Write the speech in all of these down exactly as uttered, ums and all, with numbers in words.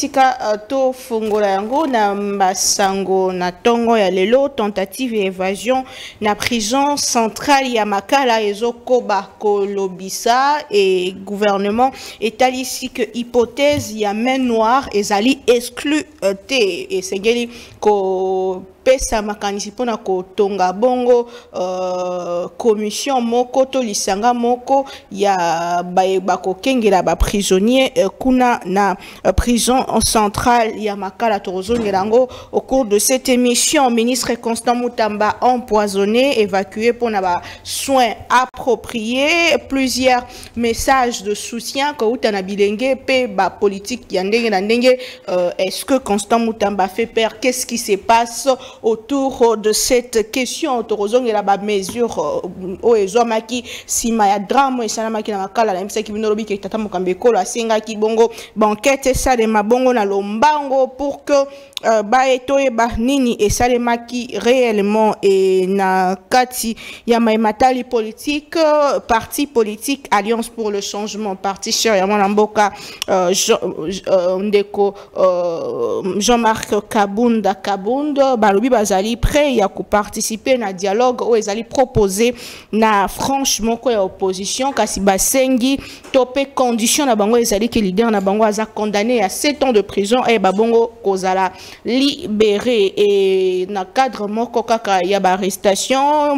tika uh, to fungola yango na mbasango na tongo ya lelo tentative et évasion na prison centrale ya Makala ezokoba kolobisa et gouvernement etalisi que hypothèse ya main noire ezali exclu uh, te et sengeli ko pesa makanisi pona ko tonga bongo uh, commission moko to lisanga moko ya ba ko kengela ba prisonnier uh, kuna na uh, prison centrale ya Makala Torozongelango. Au cours de cette émission, ministre Constant Mutamba empoisonné, évacué pour na soins appropriés, plusieurs messages de soutien que utana bilenge pe ba politique yandenge na ndenge. euh, est-ce que Constant Mutamba fait peur? Qu'est-ce qui se passe autour de cette question? Torozong et la mesure au ezomaki sima ya drame et salamaki na Makala la msa ki binolobi ke tata mokambeko la senga ki bongo banquette ça de mabongo na lombango pour que euh, ba etoye ba nini et salemaki réellement et na kati ya maimatali politique euh, parti politique Alliance pour le changement parti cher ya mwana mboka euh, Jean, euh, ndeko euh, Jean-Marc Kabunda Kabunda balobi bazali prêt ya ko participer na dialogue ou ezali proposé na franchement ko ya opposition kasi basengi topé condition na bango ezali que leader na bango aza condamné à sept ans de prison et babongo kozala libéré et na cadre moko kaka ya ba arrestation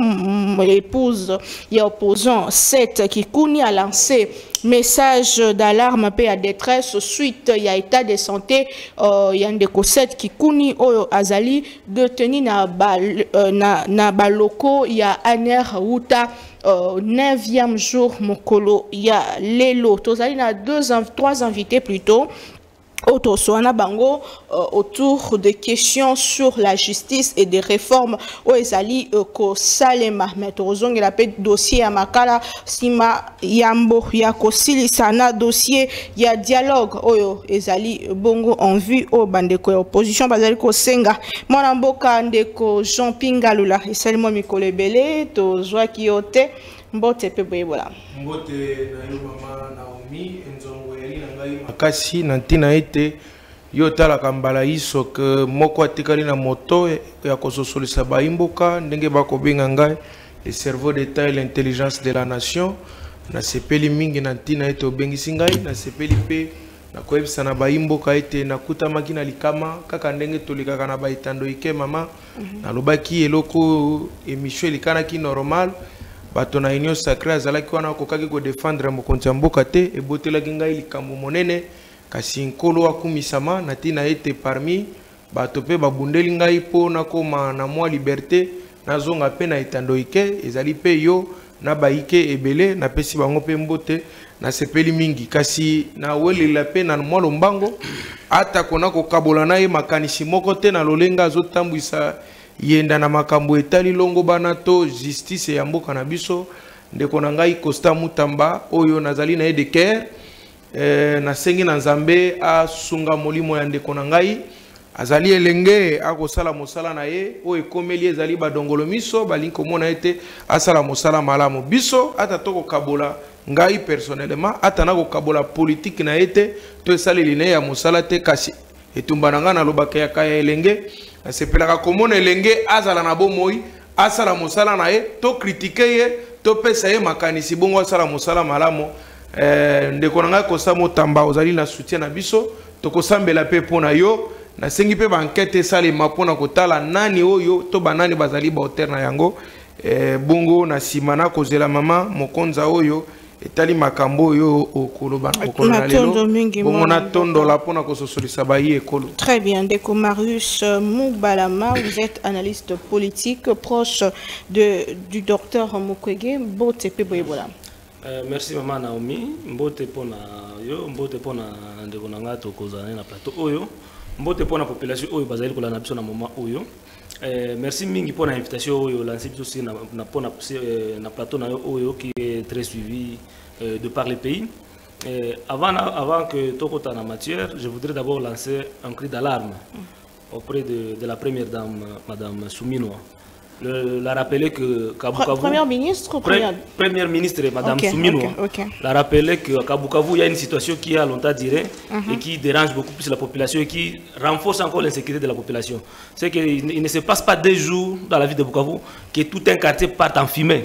l'épouse ya opposant sept qui kuni a lancé message d'alarme pe à détresse suite ya état de santé euh, ya ndeko sept qui kuni oyo azali détenu na ba euh, na na ba loko ya aner wuta euh, neuvième jour mokolo ya lelo tozali na deux trois invités plutôt Autosoana Bango euh, autour des questions sur la justice et des réformes au Ezali ko Salema Metorozong et la paix dossier à Makala Sima Yambo Yako Silisana dossier il y a dialogue oyo Ezali Bongo en vue au bandeko opposition bazali ko senga mwana mboka ndeko Jean Pingalula et Salmo Mikole Belé to zwa kiote mbote pe boyebola mbote na yo mama Naomi Nzongo yali ngai makasi na ntina ete yo tala kambala iso ke moko atikali na moto ya kososolisa baimboka ndenge bakobenga ngai le cerveau d'état et l'intelligence de la nation na sepeli mingi na ntina ete obengisi ngai na sepeli pe na koyebisa na baimboka ete nakutamaki na likama kaka ndenge tolikaka na baitando ike mama mm -hmm. na lobaki eloko émission elikanaki normal bato na union sacrée azalaki wana kokaki ko défendre mokonzi mboka te ebotelaki ngai likambo monene kasi nkolo akumisama na tina ete parmi bato pe babundeli ngai po na koma na mwa liberté nazonga pe na etandoike ezali pe yo na baike ebele na pesi bango pe mbote na sepeli mingi kasi na welela pe na mwa lombango ata kona ko kabola na ye makanisi moko te na lolenga azotambwisa yenda na makambo etali longo bana to justice ya mboka na biso ndeko na ngai Constant Mutamba oyo nazali na de care eh, na sengi na nzambe asunga molimo ya ndeko na ngai azali elenge akosala mosala na ye oyo ekomeli ezali badongolo miso balinko mona ete asala mosala malamu biso ata toko kabola ngai personnellement ata na ko kabola politique na ete to esaleli ne ya mosala te kasi etumbana nga na lobaka ya kaya elenge sepelaka komona elenge azala na bomoi asala mosala na ye to critiquer ye to pesa ye makanisi bongo asala mosala malamu eh, ndeko na ngai Constant Mutamba ozali na soutien na biso tokosambela pe pona yo na sengi pe ba enquête esalema pona kotala nani oyo to banani bazali ba auteur na yango eh, bongo na simana kozela mama mokonza oyo etali makambo yo okoloba okoloba lelo bongo na tondo la pona kososolisa bayi ekolo. Très bien, Ndeko Marius Moubalama, vous êtes analyste politique proche de du docteur Mukwege Mbote pe boyebola. Euh, merci maman Naomi, mbote pona yo, mbote pona ndeko nanga to kozana na plateau oyo, mbote pona population oyo bazali ko la na biso na moment oyo. Euh, merci mingi pour l'invitation oyo lancé aussi na na pona na plateau na yo oyo qui est très suivi euh, de par les pays. Euh, avant avant que tokota na matière, je voudrais d'abord lancer un cri d'alarme auprès de, de la première dame madame Souminoa. le, l'a rappelé que Kabukavu... Première ministre ou première... Première ministre, Madame okay, Soumino, okay, okay. l'a rappelé que Kabukavu, il y a une situation qui a longtemps duré uh-huh. et qui dérange beaucoup plus la population et qui renforce encore l'insécurité de la population. C'est qu'il il ne se passe pas deux jours dans la ville de Bukavu que tout un quartier part en fumée.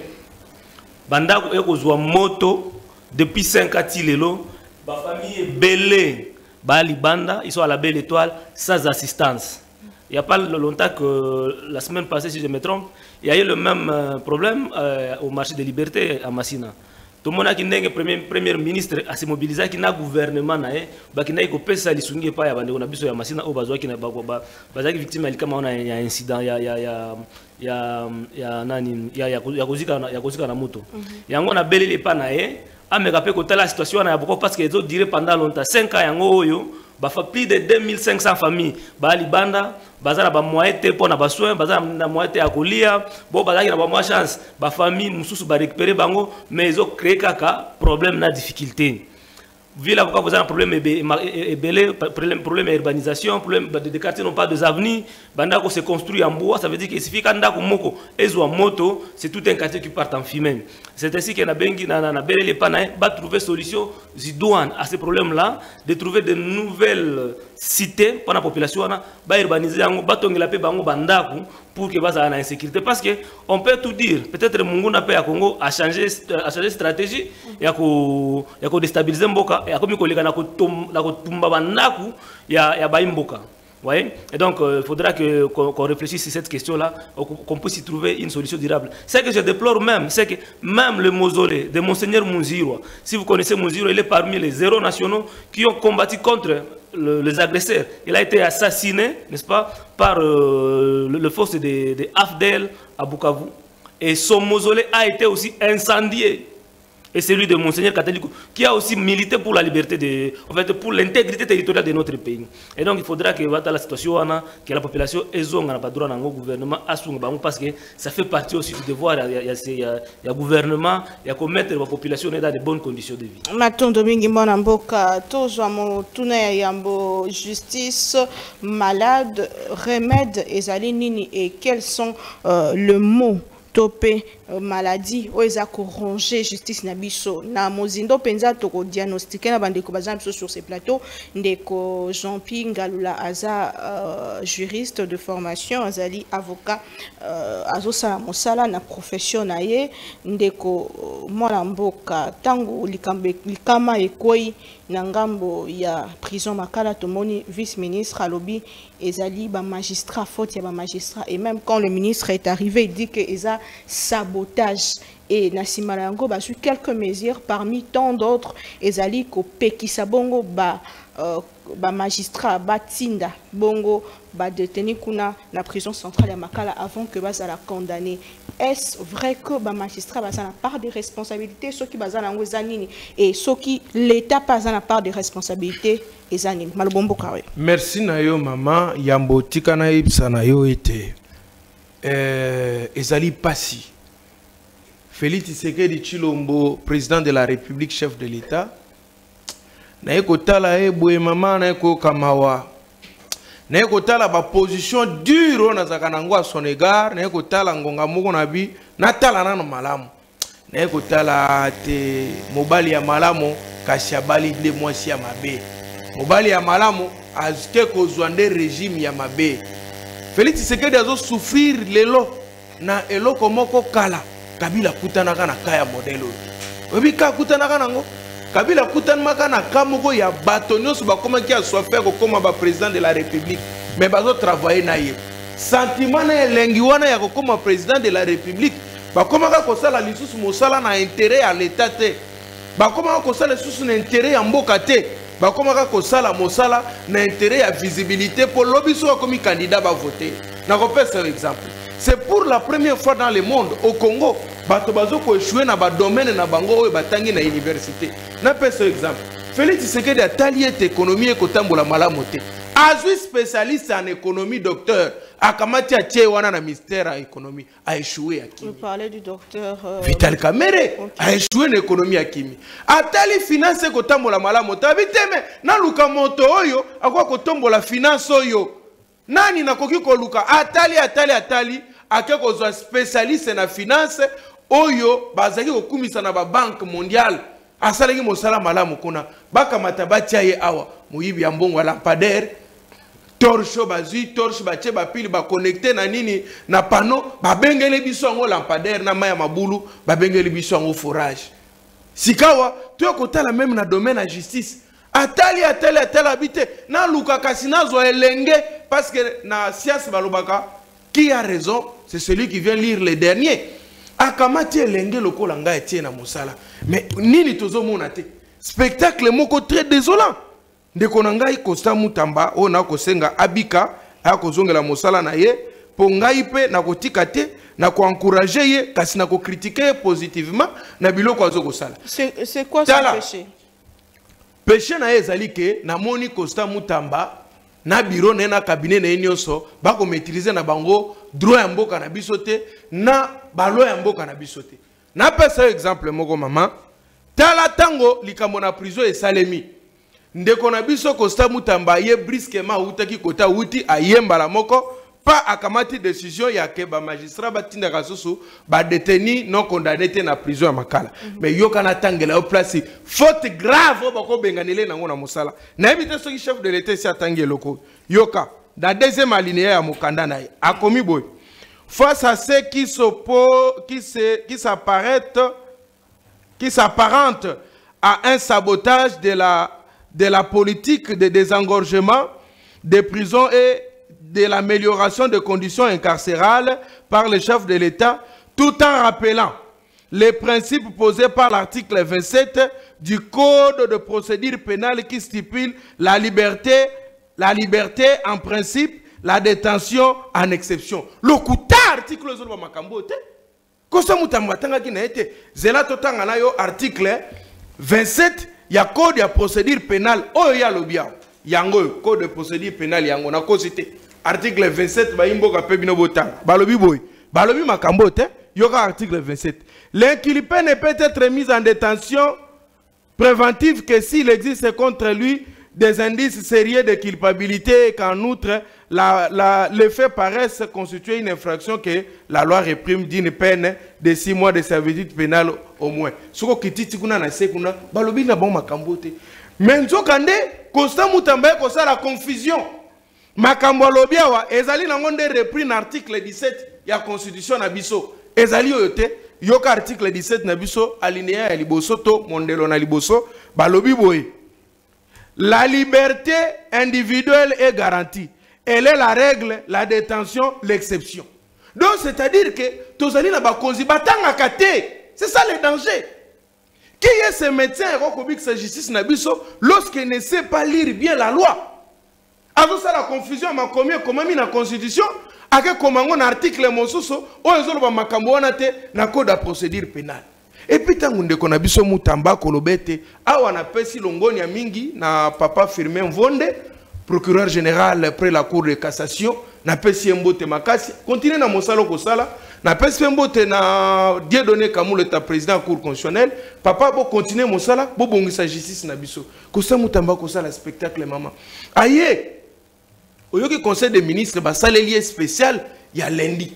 Banda ekozwa moto depuis cinq ans tilelo, ba famille belé, ba libanda, ils sont à la Belle Étoile sans assistance. Il n'y a pas longtemps que la semaine passée, si je me trompe, il y a eu le même euh, problème euh, au marché de Liberté à Massina. Tout le monde a dit que le premier, premier ministre a se mobilisé qui n'a gouvernement qui n'a pas pu faire les pas ya bande on a biso ya Massina au bazo qui n'a pas baza qui victime il kama on a un incident ya ya ya ya ya nani ya ya ya kozika ya kozika na moto yango na belele pa na ye ameka pe ko tala situation na beaucoup parce que ils ont duré pendant longtemps cinq ans yango oyo ba fa plus de deux mille cinq cents familles ba libanda bazala ba moite pour na ba soin bazala na moite ya kolia bo bazala na ba mo chance ba famille mususu ba récupérer bango mais ils ont créé kaka problème na difficulté ville pourquoi vous avez un problème belé problème problème urbanisation problème des quartiers n'ont pas de avenir banda ko se construit en bois ça veut dire que suffit kanda ko moko ezo moto c'est tout un quartier qui part en fumée c'est ainsi que na bengi na na belé les pana ba trouver solution zidouane à ces problèmes là de trouver de nouvelles cités pour la population ba urbaniser yango ba tongela pe bango bandako pour que basa na insécurité parce que on peut tout dire peut-être mungu na pe ya Congo a changé a changé stratégie ya ko ya ko déstabiliser mboka ya komi koleka na ko na ko tumba bandako ya ya baimboka. Ouais. Et donc, il euh, faudra que, qu'on, qu'on réfléchisse sur cette question-là, qu'on puisse y trouver une solution durable. Ce que je déplore même, c'est que même le mausolée de Monseigneur Mounziro, si vous connaissez Mounziro, il est parmi les héros nationaux qui ont combattu contre le, les agresseurs. Il a été assassiné, n'est-ce pas, par euh, le, le force de, de Afdel à Bukavu. Et son mausolée a été aussi incendié. Et celui de Monseigneur Kataliko, qui a aussi milité pour la liberté, de, en fait, pour l'intégrité territoriale de notre pays. Et donc, il faudra que dans la situation, que la population ait pas droit au gouvernement, parce que ça fait partie aussi du devoir. Il y a le gouvernement, il y a mettre la population dans de bonnes conditions de vie. Maton Domingue Monamboka, Tozamo Tune Yambo, justice, malade, remède, Ezalinini, et quels sont euh, le mot topé maladie oeza ko ronger justice na biso na mozindo penza to ko diagnostiquer na bande ko bazam sur ces plateaux ndeko Jean-Pierre Ngalula aza euh, juriste de formation azali avocat euh, azosala mosala na profession na ye ndeko mwana mboka tangu likambe likama ekoi na ngambo ya prison makala tomoni vice ministre alobi ezali ba magistrat faute ya ba magistrat et même quand le ministre est arrivé il dit que eza sabotage et Nassima Lango a su quelques mesures parmi tant d'autres ezali ko pekisa bongo ba euh, ba magistrat ba tinda bongo ba détenu kuna na prison centrale ya Makala avant que basa la condamner. Est-ce vrai que ba magistrat basa na part de responsabilité ceux qui basa nango zanini et ceux qui l'état pas na part de responsabilité ezanini malobombo kawe. Merci na yo maman yambo tikana ibsa na yo ete euh ezali pasi Félix Tshisekedi Tshilombo, président de la République, chef de l'État. Naeko tala e boye mama naeko kamawa. Naeko tala ba position dure na zakanango à son égard, naeko tala ngonga moko nabi, na tala nano malamu. Naeko tala te mobali ya malamu kasi abali de mwasi ya mabe. Mobali ya malamu azike kozwande régime ya mabe. Félix Tshisekedi azo souffrir lelo na eloko moko kala. Kabila kutanaka na kaya modelo. Obi ka kutanaka nango. Kabila kutanaka na kamoko ya batonyo so ba koma ki a soit faire comme ba président de la République. Mais bazo travailler na ye. Sentiment na elengi wana ya comme président de la République. Ba koma ka kosala lisusu mosala na intérêt à l'état te. Ba koma ka kosala lisusu na intérêt ya mboka te. Ba koma ka kosala mosala na intérêt ya visibilité pour lobiso comme candidat ba voter. Na ko pesa un exemple. C'est pour la première fois dans le monde, au Congo, bato bazo ko échouer na ba domaine na bango oyo batangi na université. Na pesa exemple. Félix Tshisekedi a talié économie et kotambola malamu te. Azui spécialiste en économie docteur, akamati a tie wana na ministère à économie a échoué à Kimi. Vous parlez du docteur euh... Vital Kamerhe okay. A échoué en économie à Kimi. Atali finance kotambola malamu te. Biteme na luka moto oyo akwa kotombola finance oyo. Nani nakoki ko luka atali atali atali ake kozwa spécialiste na finance oyo bazaki kokumisa na ba banque mondiale asalaki mosala malamu kuna bakamata batia ye awa moyibi ya mbongo ya lampadaire torche bazui torche batie bapili baconnecte na nini na panneau babengeli biso yango lampadaire na maya mabulu babengeli biso yango forage sikawa to kotala même na domaine ya justice atali atali atali habité na luka kasi nazwa elenge parce que na science balobaka qui a raison c'est celui qui vient lire les derniers akamati elenge lokola ngai tie na mosala mais nini tozomona te spectacle moko très désolant ndeko na ngai Constant Mutamba o na kosenga abika akozongela mosala na ye po ngai pe na kotika te na ko encourager ye kasi na ko critiquer positivement na biloko azo kosala. C'est c'est quoi ce péché? Péché na ezali ke na moni Constant Mutamba na bureau na na cabinet na nyonso ba ko maîtriser na bango droit ya mboka na bisote na balo ya mboka na bisote. Na pesa exemple moko mama tala tango likambo na prison e salemi ndeko na biso Constant Mutamba ye brusquement utaki kota uti ayemba la moko pas akamati décision ya ke ba magistrat batinda kasusu ba détenu non condamné te na prison ya makala mm -hmm. mais yoka na tangela au place faute grave ba ko benganele nango na mosala na ebite soki chef de l'état si atangi loko yoka da deuxième alinéa ya mokanda na a commis boy face à ceux qui s'opposent qui se qui s'apparentent qui s'apparente à un sabotage de la de la politique de désengorgement des prisons et de l'amélioration des conditions incarcérales par le chef de l'État, tout en rappelant les principes posés par l'article vingt-sept du Code de procédure pénale qui stipule la liberté, la liberté en principe, la détention en exception. Le kuta article zolo makambote. Kosa Mutamba tanga ki na ete zela totanga na yo article vingt-sept ya code ya procédure pénale oyo ya lobia yango code de procédure pénale yango na cosité article vingt-sept ba imboka pe bino botanga balobi boy balobi makambo te yoka article vingt-sept l'inculpé ne peut être mis en détention préventive que s'il existe contre lui des indices sérieux de culpabilité et qu'en outre la, la, les faits paraissent constituer une infraction que la loi réprime d'une peine de six mois de servitude pénale au moins. Soko kititi kuna na sekuna balobi na bon makambo te. Menzo kande Constant Mutamba ko sa la confusion. Makambo lobia wa ezali na ngonde repris na article dix-sept ya constitution na biso. Ezali yote yoka article dix-sept na biso alinéa ya liboso to mondelo na liboso balobi boye. La liberté individuelle est garantie. Elle est la règle, la détention, l'exception. Donc, c'est-à-dire que tozali na bakonzi batanga kate. C'est ça le danger. Qui est ce médecin et sa justice na biso lorsqu'il ne sait pas lire bien la loi? Avant ça, la confusion m'a commis comment mis la constitution avec comment on article mosuso o ezolo ba makambo wana te na code de procédure pénale. Et puis tant qu'on a biso Mutamba kolobete awa na pesi longoni ya mingi na papa Firmin Mvonde procureur général près la cour de cassation na pesi mbote makasi continue na mosalo ko sala na pesi mbote na Dieudonné Kamou ta président cour constitutionnelle papa bo continuer mosala bo bongisa justice na biso ko sa Mutamba ko sala spectacle maman aye oyoki conseil des ministres ba salelier spécial ya lundi.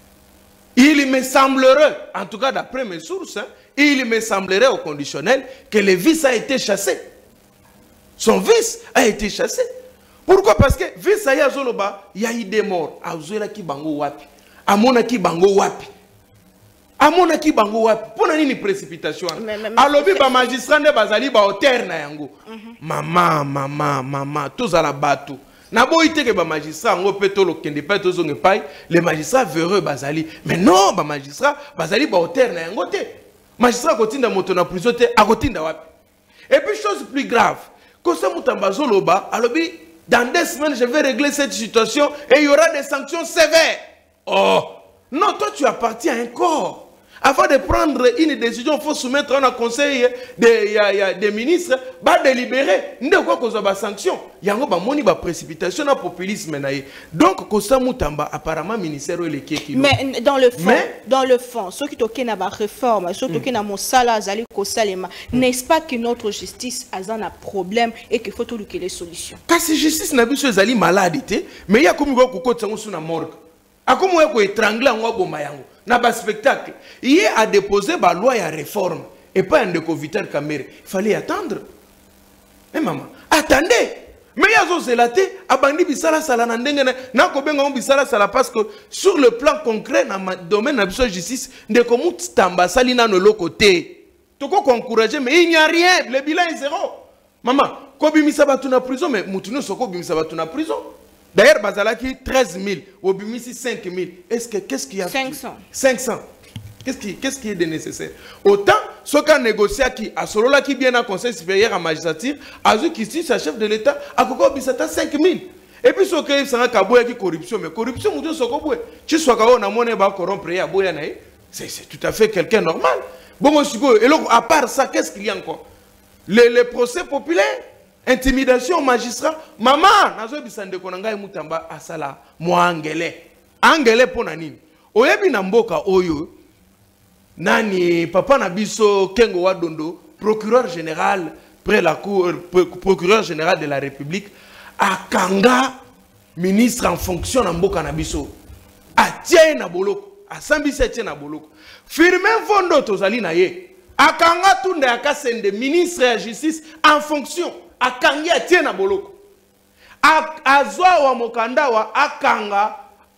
Il me semblerait, en tout cas d'après mes sources, hein, il me semblerait au conditionnel que le vice a été chassé. Son vice a été chassé. Pourquoi? Parce que vice a zoloba, il y a eu des morts. Azuela ki bango wapi. Amona ki bango wapi. Amona ki bango wapi. Pona nini précipitation. Alobi ba magistrat ne bazali ba hauteur na yango. Maman, maman, maman, tous à la bateau. Nabo ite ke ba magistrat ngo petolo kende pa tozo ngepai les magistrats véreux bazali mais non ba magistrat bazali ba hauteur na yango te magistrat kotinda moto na prison te akotinda wapi. Et puis chose plus grave Constant Mutamba zoloba alobi dans deux semaines je vais régler cette situation et il y aura des sanctions sévères. Oh non, toi tu appartiens à un corps. Avant de prendre une décision, il faut soumettre à un conseil des de, de ministres, bah délibérer. Il n'y a pas de sanction. Il y a une précipitation, un populisme. Donc, Constant Mutamba, apparemment, le ministère est le qui. Mais dans le fond, Mais, dans le fond, ceux qui toquent na réforme, ceux qui toquent na mosala, zali kosalema, n'est-ce pas que notre justice a un problème et qu'il faut trouver les solutions? Car si justice n'a pas zali maladité, mais il y a comme quoi qu'on sur la morgue. Akomo ko étrangler en boma yango. Na ba spectacle. Il a déposé ba loi ya réforme et pas un de Vital Kamerhe. Il fallait attendre. Mais maman, attendez. Mais il y a zo zelaté abandi bisala sala na ndenge na ko benga bisala sala parce que sur le plan concret dans le domaine de la justice ndeko mutamba sali na no côté. Toko encourager mais il n'y a rien, le bilan est zéro. Maman, ko bimisa batu na prison mais mutuno soko bimisa batu na prison. D'ailleurs bazalaki treize mille, ou bimisi cinq mille. Est-ce que qu'est-ce qu'il y a cinq cents. cinq cents. Qu'est-ce qui, qu'est-ce qui est de nécessaire? Autant, ce qu'a négocié qui, à Solola qui vient au Conseil supérieur à magistrature, à ceux qui sont chef de l'État, à Koko Bissata cinq mille. Et puis, ce qui est un caboué qui corruption, mais corruption, c'est ce qu'on tu sois qu'on a monnaie à corrompre à Boyanaï, c'est tout à fait quelqu'un normal. Bon, et donc, à part ça, qu'est-ce qu'il y a encore? Les, les procès populaires, intimidation au magistrat, maman, nazo bisande konanga mutamba asala mo angele. Angele pour nanini. Oyebi na mboka oyo. Nani papa Nabiso Kengo Wadondo, procureur général près la cour, euh, procureur général de la République, à Kanga, ministre en fonction en Mboka Nabiso, à Tien Naboloko, à Sambisa Tien Naboloko. Firmin Fondo Tozali Naye, à Kanga Tunde Akasende, ministre de la justice en fonction, à Kanga Tien Naboloko, à Zoa wa Mokanda wa Akanga.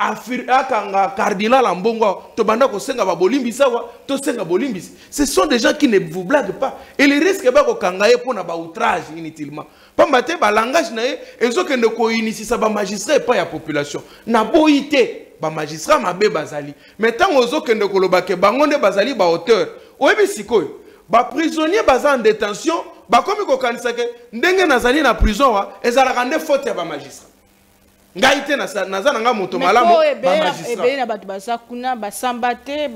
Akanga cardinal Ambongo to banda ko senga ba bolimbisa wa to senga bolimbisi. Ce sont des gens qui ne vous blaguent pas et les risques ba ko kangaye pour na ba outrage inutilement. Pambate ba langage na e ezoke ne ko inisisa ba magistrat pas ya population na boité ba magistrat mabe bazali mais tant ozoke ne ko lobake bangonde bazali ba auteur oyebi sikoyo ba prisonnier baza en détention ba komi ko kanisa ke ndenge nazali na prison wa ezala kande faute ya ba magistrat. Ngaite na naza nga moto malamu ba magistrat ebe na batu bazakuna basambate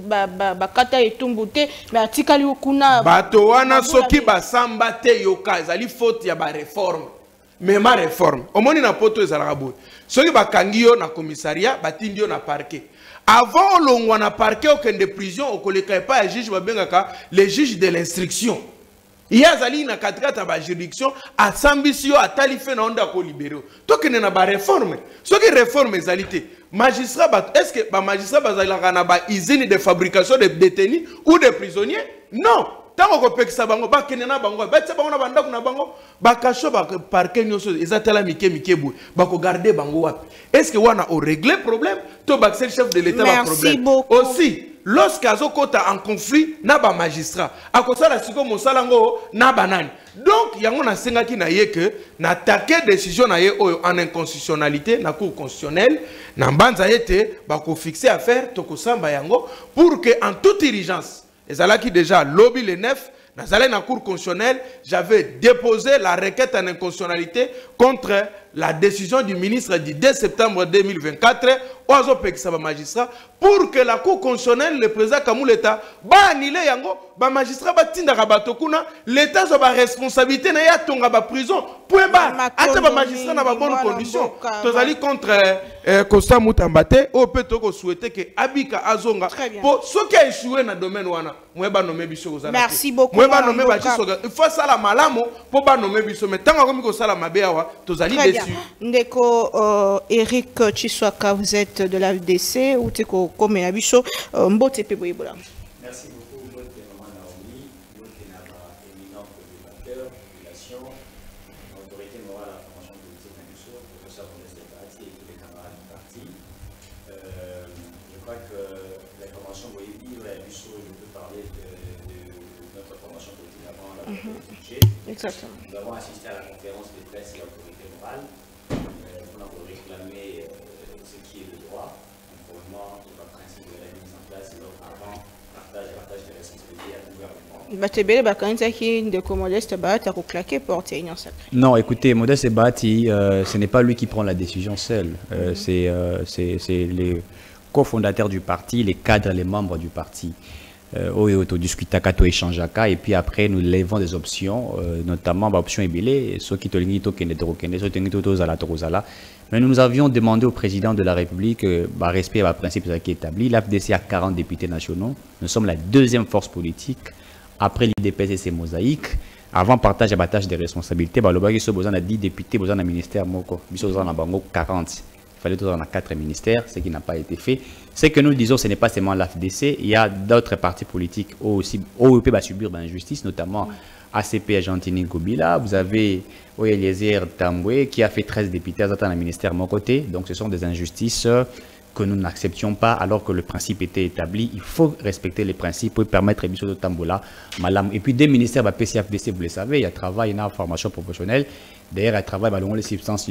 bakata etumbute mais atikali kuna bato wana soki basambate yoka ezali faute ya ba réforme mais ma réforme omoni na poto ezala boye soki bakangi yo na commissariat batindi yo na parquet avant olongwa na parquet okende prison okoleka pas ya juge babengaka les juges de l'instruction. Il y a zali na katikata ba juridiction a sambisio a talife na onda ko libérer. To kene na ba réforme. Ce qui réforme zalité. Magistrat ba est-ce que ba magistrat ba zali na ba usine de fabrication de détenus ou de prisonniers? Non. Tant ko pekisa bango ba kene na bango ba tsa bango na banda kuna bango ba kasho ba parquet nyoso ezatala mike mike bu ba ko garder bango wapi. Est-ce que wana o régler problème? To ba c'est le chef de l'État ba problème. Beaucoup. Aussi lorsqu'azo kota en conflit na ba magistrat akosala siko mosalango na banani donc yango na senga ki na ye que na attaquer décision na ye en inconstitutionnalité na cour constitutionnelle na mbanza yete ba ko fixer affaire to ko samba yango pour que en toute urgence ezala ki déjà lobby le neuf na zala na cour constitutionnelle j'avais déposé la requête en inconstitutionnalité contre la décision du ministre du deux septembre deux mille vingt-quatre oazo pekisa ba magistrat pour que la cour constitutionnelle le président Kamou l'État ba annulé yango ba magistrat ba tindaka bato kuna l'État zo ba responsabilité na ya tonga ba prison point ba ata ba magistrat na ba bonne condition tozali contre euh, Costa Mutambate o peto ko souhaiter que Abika azonga pour ce qui a échoué na domaine wana mweba nomé biso kozala merci beaucoup mweba nomé ba biso il faut ça la malamo pour ba nomé biso mais tanga komi ko sala mabeawa tozali déçu. Ndeko euh, Eric Chiswaka, vous êtes de la F D C ou teko comme Abicho Mbote Peboyebola. Merci beaucoup Mbote Maman Naomi, Mbote Naba éminent débatteur, population, autorité morale à la formation politique Abicho, professeur Modeste Bahati et tous les camarades du parti. Euh, je crois que la formation Boyebi, Abicho, je peux parler de, de, de notre formation politique avant la mm-hmm. budget. Exactement. Nous avons assisté à la conférence de presse et l'autorité morale. On a réclamé ce qui est le droit, conformément au principe de la mise en place et avant partage et partage de responsabilités à tout gouvernement. Non, écoutez, Modeste Bahati, euh, ce n'est pas lui qui prend la décision seul. Euh, mm-hmm. C'est euh, les cofondateurs du parti, les cadres, les membres du parti. Au discutaka to échangeaka et puis après nous levons des options euh, notamment l'option Ebélé ceux qui te lingito qui ne te reconnaissent ceux qui te zala tozala mais nous avions demandé au président de la République euh, bah, respect à principe qui est établi. L'A F D C a quarante députés nationaux, nous sommes la deuxième force politique après l'I D P S et ses mosaïques avant partage et partage des responsabilités bah le bagi so besoin de dix députés besoin d'un ministère moko biso besoin na bango quarante Il fallait toujours en quatre ministères, ce qui n'a pas été fait. Ce que nous disons, ce n'est pas seulement l'A F D C, il y a d'autres partis politiques aussi, O E P va subir l'injustice, notamment A C P Argentine Kobila. Vous avez Eliezer Tamboué qui a fait treize députés à le ministère de mon côté. Donc ce sont des injustices que nous n'acceptions pas alors que le principe était établi. Il faut respecter les principes pour permettre à de Tamboula. Et puis des ministères, P C F D C, vous le savez, il y a travail, il y a formation professionnelle. D'ailleurs, il travaille dans les substances,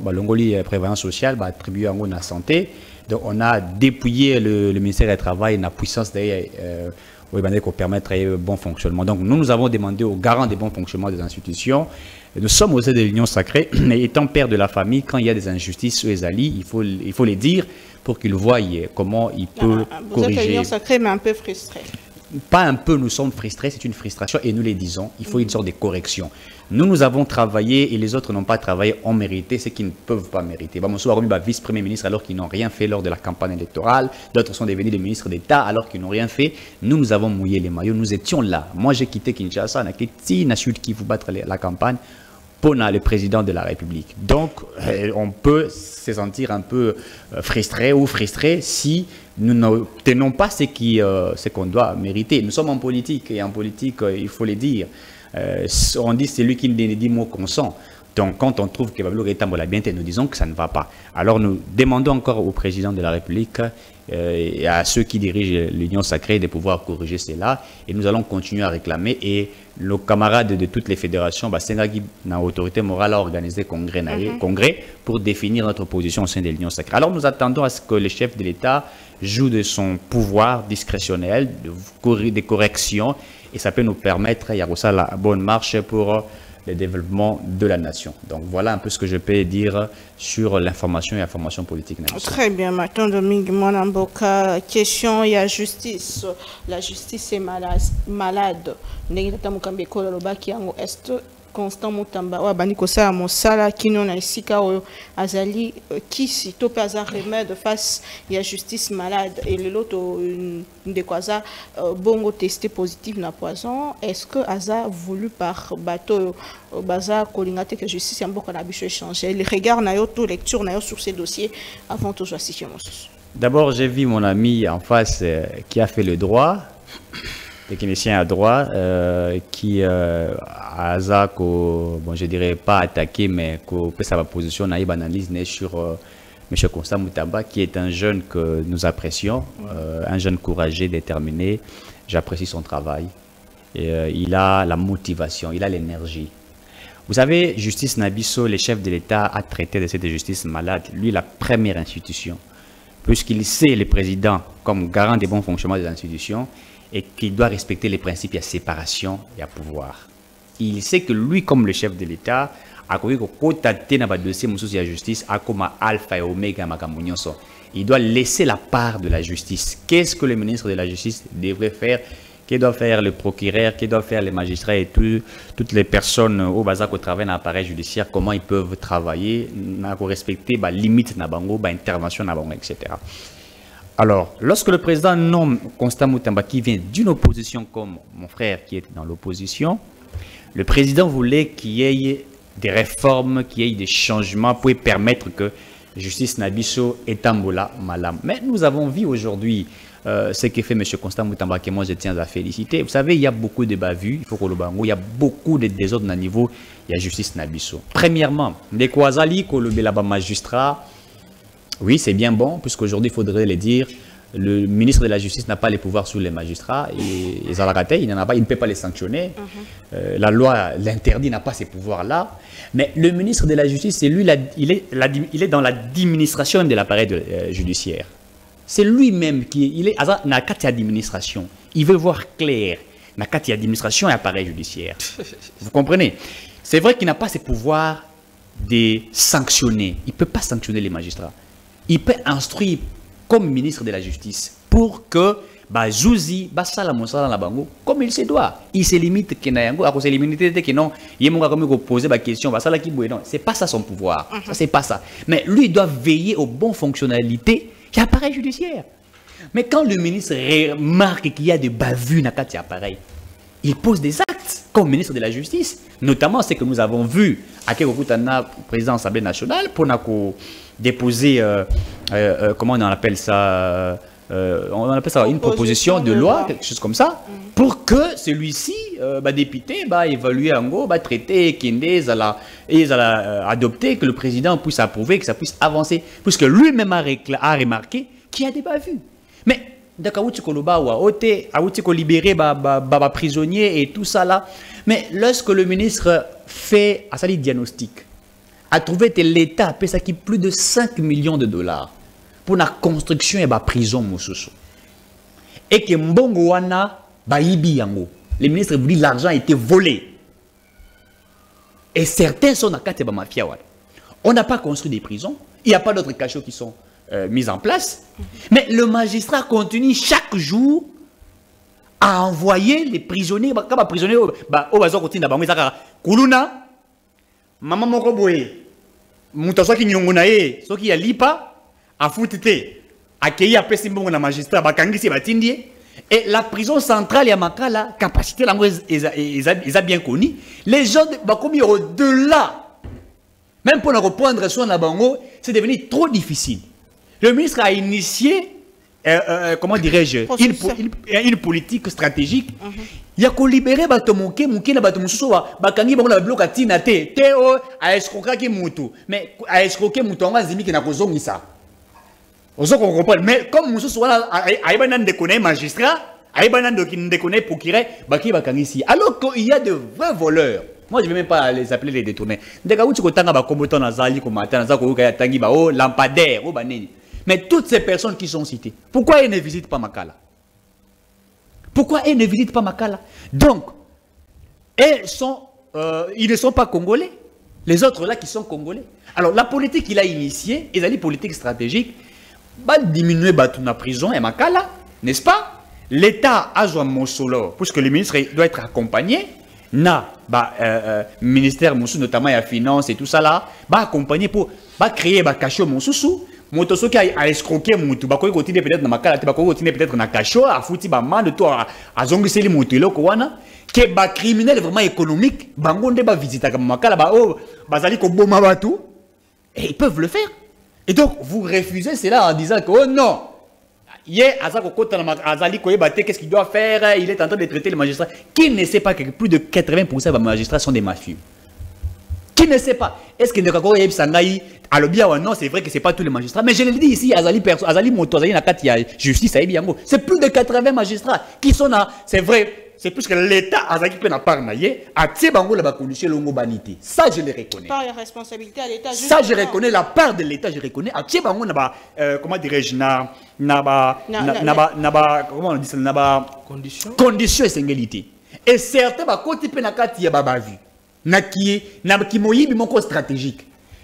la prévoyance sociale, attribué en la santé. Donc, on a dépouillé le, le ministère du Travail, la puissance d'ailleurs, euh, pour permettre un bon fonctionnement. Donc, nous, nous avons demandé aux garants des bons fonctionnements des institutions. Nous sommes au sein de l'Union sacrée, mais étant père de la famille, quand il y a des injustices sur les alliés, il faut, il faut les dire pour qu'ils voient comment ils peuvent ah, vous corriger. Vous êtes l'Union sacrée, mais un peu frustré. Pas un peu, nous sommes frustrés, c'est une frustration et nous les disons, il faut une sorte de correction. Nous, nous avons travaillé et les autres n'ont pas travaillé, ont mérité ce qu'ils ne peuvent pas mériter. Bamonso a remis vice-premier ministre alors qu'ils n'ont rien fait lors de la campagne électorale. D'autres sont devenus des ministres d'État alors qu'ils n'ont rien fait. Nous, nous avons mouillé les maillots, nous étions là. Moi, j'ai quitté Kinshasa, on a quitté Nasud qui vous battre la campagne pour le président de la République. Donc, on peut se sentir un peu frustré ou frustré si nous n'obtenons pas ce qu'on euh, qu'on doit mériter. Nous sommes en politique et en politique, euh, il faut le dire. Euh, on dit c'est lui qui ne dit mot consent. Donc, quand on trouve que Babylou est la bien, nous disons que ça ne va pas. Alors, nous demandons encore au président de la République euh, et à ceux qui dirigent l'Union sacrée de pouvoir corriger cela. Et nous allons continuer à réclamer. Et nos camarades de toutes les fédérations, bah, Sénagi, l'autorité morale, a organisé congrès, mm-hmm. congrès pour définir notre position au sein de l'Union sacrée. Alors, nous attendons à ce que le chef de l'État joue de son pouvoir discrétionnel, de, de correction. Et ça peut nous permettre, il y a ça la bonne marche pour le développement de la nation. Donc voilà un peu ce que je peux dire sur l'information et la formation politique. Très bien, maintenant Dominique Mwanamboka, question, il y a justice. La justice est malade. malade. Constant Mutamba wa bani kosa mosala kino na isika oyo azali kisi to pe aza remède face ya justice malade et le loto de kwaza bongo testé positif na poison. Est-ce que aza voulu par bateau baza kolingate que justice mboka na bicho échanger les regards na yo tout lecture na yo sur ces dossiers avant tout justice mosusu? D'abord, j'ai vu mon ami en face euh, qui a fait le droit, technicien à droit, euh, qui euh, a bon, je dirais pas attaqué, mais que sa position n'a pas analyse sur euh, M. Constant Mutamba, qui est un jeune que nous apprécions, euh, un jeune courageux, déterminé. J'apprécie son travail. Et, euh, il a la motivation, il a l'énergie. Vous savez, Justice Nabiso, le chef de l'État, a traité de cette justice malade, lui, la première institution, puisqu'il sait le président comme garant des bons fonctionnements des institutions, et qu'il doit respecter les principes de séparation et à pouvoir. Il sait que lui, comme le chef de l'État, a connu que côté dans le dossier de la justice, a comme alpha et oméga makamunyoso. Il doit laisser la part de la justice. Qu'est-ce que le ministre de la Justice devrait faire? Qu'est-ce que doit faire le procureur? Qu'est-ce que doit faire les magistrats et tout, toutes les personnes au bazar qui travaillent dans l'appareil judiciaire? Comment ils peuvent travailler? Pour respecter les limites de l'intervention, et cetera. Alors, lorsque le président nomme Constant Mutamba, qui vient d'une opposition comme mon frère qui est dans l'opposition, le président voulait qu'il y ait des réformes, qu'il y ait des changements pour permettre que justice Nabiso et Tambola Malam. Mais nous avons vu aujourd'hui euh, ce que fait M. Constant Mutamba, que moi je tiens à féliciter. Vous savez, il y a beaucoup de bavures, il faut que le bango, il y a beaucoup de désordres à niveau, il y a justice Nabiso. Premièrement, les Kwazali, que le magistrat. Oui, c'est bien bon, puisqu'aujourd'hui, il faudrait le dire, le ministre de la Justice n'a pas les pouvoirs sur les magistrats, et les Alaraté, il, pas, il ne peut pas les sanctionner. Uh-huh. euh, la loi l'interdit, n'a pas ces pouvoirs-là. Mais le ministre de la Justice, c'est lui, la, il, est, la, il est dans l'administration de l'appareil euh, judiciaire. C'est lui-même qui il est dans la administration. Il veut voir clair dans la administration et appareil judiciaire. Vous comprenez? C'est vrai qu'il n'a pas ces pouvoirs de sanctionner. Il ne peut pas sanctionner les magistrats. Il peut instruire comme ministre de la Justice pour que bah Zouzi bah sala monsala la bango comme il se doit. Il se limite que na yango à cause des limites que non il monga comme poser ba question bah sala qui boue non, c'est pas ça son pouvoir. Uh-huh. Ça c'est pas ça. Mais lui il doit veiller aux bonnes fonctionnalités qui appareil judiciaire. Mais quand le ministre remarque qu'il y a des bavures dans cet appareil, il pose des actes comme ministre de la Justice, notamment ce que nous avons vu à Kekokutana, président de l'Assemblée nationale, pour déposer, euh, euh, euh, comment on appelle ça, euh, on appelle ça une proposition de, de loi, loi, quelque chose comme ça, mm. pour que celui-ci, euh, bah, député, bah, évaluer en gros, bah, traiter, qu'ils allaient euh, adopter, que le président puisse approuver, que ça puisse avancer, puisque lui-même a, a remarqué qu'il y a des bavures. Mais, d'accord, tu as libéré les prisonniers et tout ça là. Mais lorsque le ministre fait à sa diagnostic, a trouvé que l'État a payé plus de cinq millions de dollars pour la construction de la prison. Et que Mbongo wana bayibi yango. Le ministre dit que l'argent a été volé. Et certains sont dans la mafia. On n'a pas construit des prisons. Il n'y a pas d'autres cachots qui sont euh, mis en place. Mais le magistrat continue chaque jour à envoyer les prisonniers. Quand les prisonniers au bazar continue d'abord, ils Kuluna, maman moko boye, mutaso ki nyongo na ye, so ki ya lipa, a futite, accueilli à Pessimbongo na magistrat, bakangisi batindie, et la prison centrale ya Makala, capacité là, ils ont bien connu, les gens bakomi au-delà, même pour reprendre soin na bango, c'est devenu trop difficile. Le ministre a initié, euh, euh, comment dirais-je, une, une, une politique stratégique. Il y a qu'on libérer bato moké, moké na bato mususu wa bakangi bango na bloc atina te, te o a escroquer ki mutu, mais a escroquer mutu anga zimi ki na kozongisa. Ozo ko comprendre, mais comme mususu wala aiba nan de connaître magistrat, aiba nan de connaître procureur, baki bakangi si. Alors qu'il y a de vrais voleurs. Moi je ne vais même pas les appeler les détournés. Ndeka uti ko tanga ba komboto na zali ko matana za ko ka tangi ba o lampadaire o banini. Mais toutes ces personnes qui sont citées, pourquoi elles ne visitent pas Makala? Pourquoi elles ne visitent pas Makala? Donc, elles sont, euh, ils ne sont pas congolais. Les autres là qui sont congolais. Alors, la politique qu'il a initiée, ils ont dit politique stratégique, va diminuer la prison et Makala, n'est-ce pas? L'État a joué mon solo, puisque le ministre doit être accompagné. Na, bah, euh, euh, ministère Moussou, notamment la finance et tout ça là, va accompagner pour va créer un cachot Moussou. Moto soki a escroqué mutu bakoki continuer peut-être na makala te bakoki continuer peut-être na cachot a fouti ba mande to a zongiseli mutu eloko wana ke ba criminel vraiment économique bango nde ba visiter ka makala ba o bazali ko boma batu et ils peuvent le faire. Et donc vous refusez cela en disant que oh non hier azako kota na azali ko yeba te qu'est-ce qu'il doit faire, il est en train de traiter les magistrats qui ne sait pas que plus de quatre-vingts pour cent des magistrats sont des mafieux. Qui ne sait pas? Est-ce que Ndekako Yeb Sangaï a le bien ou non? C'est vrai que ce n'est pas tous les magistrats. Mais je le dis ici, Azali Perso, Azali Moto, Azali Nakati, justice, c'est plus de quatre-vingts magistrats qui sont là. C'est vrai, c'est plus que l'État, Azali peut n'a pas naïe, a Tsebango la condition longo banité. Ça, je le reconnais. Par la responsabilité à l'État. Ça, je reconnais la part de l'État, je reconnais. A Tsebango n'a comment dirais-je, n'a pas, n'a pas, comment on dit ça, n'a pas, condition, condition et singulité. Et certains, bah, côté Penakati, y'a pas vu. Naki na kimoyibi moko stratégique.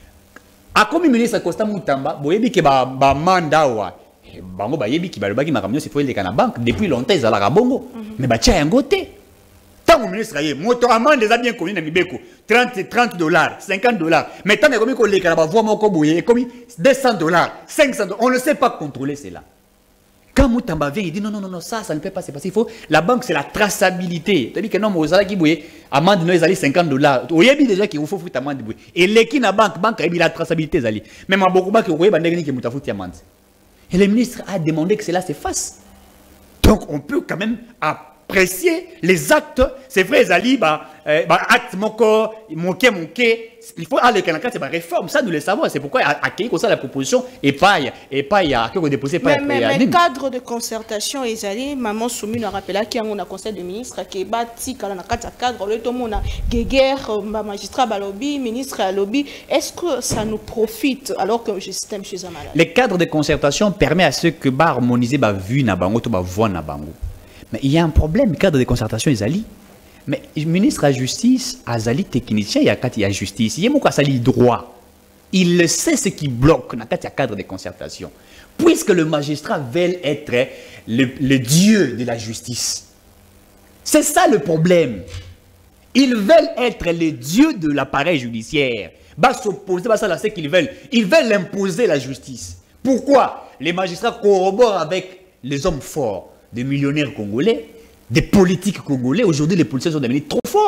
A comme ministre Costa Mutamba, boyebi ke ba ba mandawa. Bango ba yebi ki ba lobaki makamyo c'est faut le kana banque depuis longtemps ils ala bongo. Mais ba tia yangote. Tant que ministre yé moto amende déjà bien connu na mibeko trente dollars, cinquante dollars. Mais tant que comme ko le kana ba voix moko boye comme deux cents dollars, cinq cents dollars, on ne sait pas contrôler cela. Quand Moutamba vient, il dit non, non, non, non, ça, ça ne peut pas se passer. Il faut, la banque, c'est la traçabilité. C'est-à-dire que non, mais vous savez qui amende, nous, ils cinquante dollars. Il y a déjà qui vous faut foutre amende. Et les qui na banque, banque, il y a la traçabilité, ils même à beaucoup de banques, vous voyez, qui vous foutre amende. Et le ministre a demandé que cela se fasse. Donc, on peut quand même apprécier les actes. C'est vrai, Zali, bah, euh, bah, acte, mon corps, mon quai, mon quai. Il faut aller à la c'est ma réforme, ça nous le savons. C'est pourquoi accueillir comme ça la proposition et pas et pas il y a que vous déposez pas. Mais le cadre de concertation est allé, maman Soumi nous rappelle qu'il y a un conseil de ministre qui est bâti quand on a quatre cadres, le tout le monde a guerre, magistrat balobi, ministre à lobby. Est-ce que ça nous profite alors que le système chez Amala? Le cadre de concertation permet à ceux que bah harmoniser bah vue na bango to bah voix na bango. Mais il y a un problème, le cadre de concertation est allé. Mais le ministre de la Justice, Azali technicien, il y a quatre, il y a justice, il y a beaucoup Azali droit. Il le sait ce qui bloque dans le cadre de concertation. Puisque le magistrat veut être le, le dieu de la justice. C'est ça le problème. Ils veulent être le dieu de l'appareil judiciaire. Bah s'opposer, bah ça là, c'est qu'ils veulent. Ils veulent imposer la justice. Pourquoi? Les magistrats corroborent avec les hommes forts, des millionnaires congolais, des politiques congolais. Aujourd'hui, les policiers sont devenus trop forts.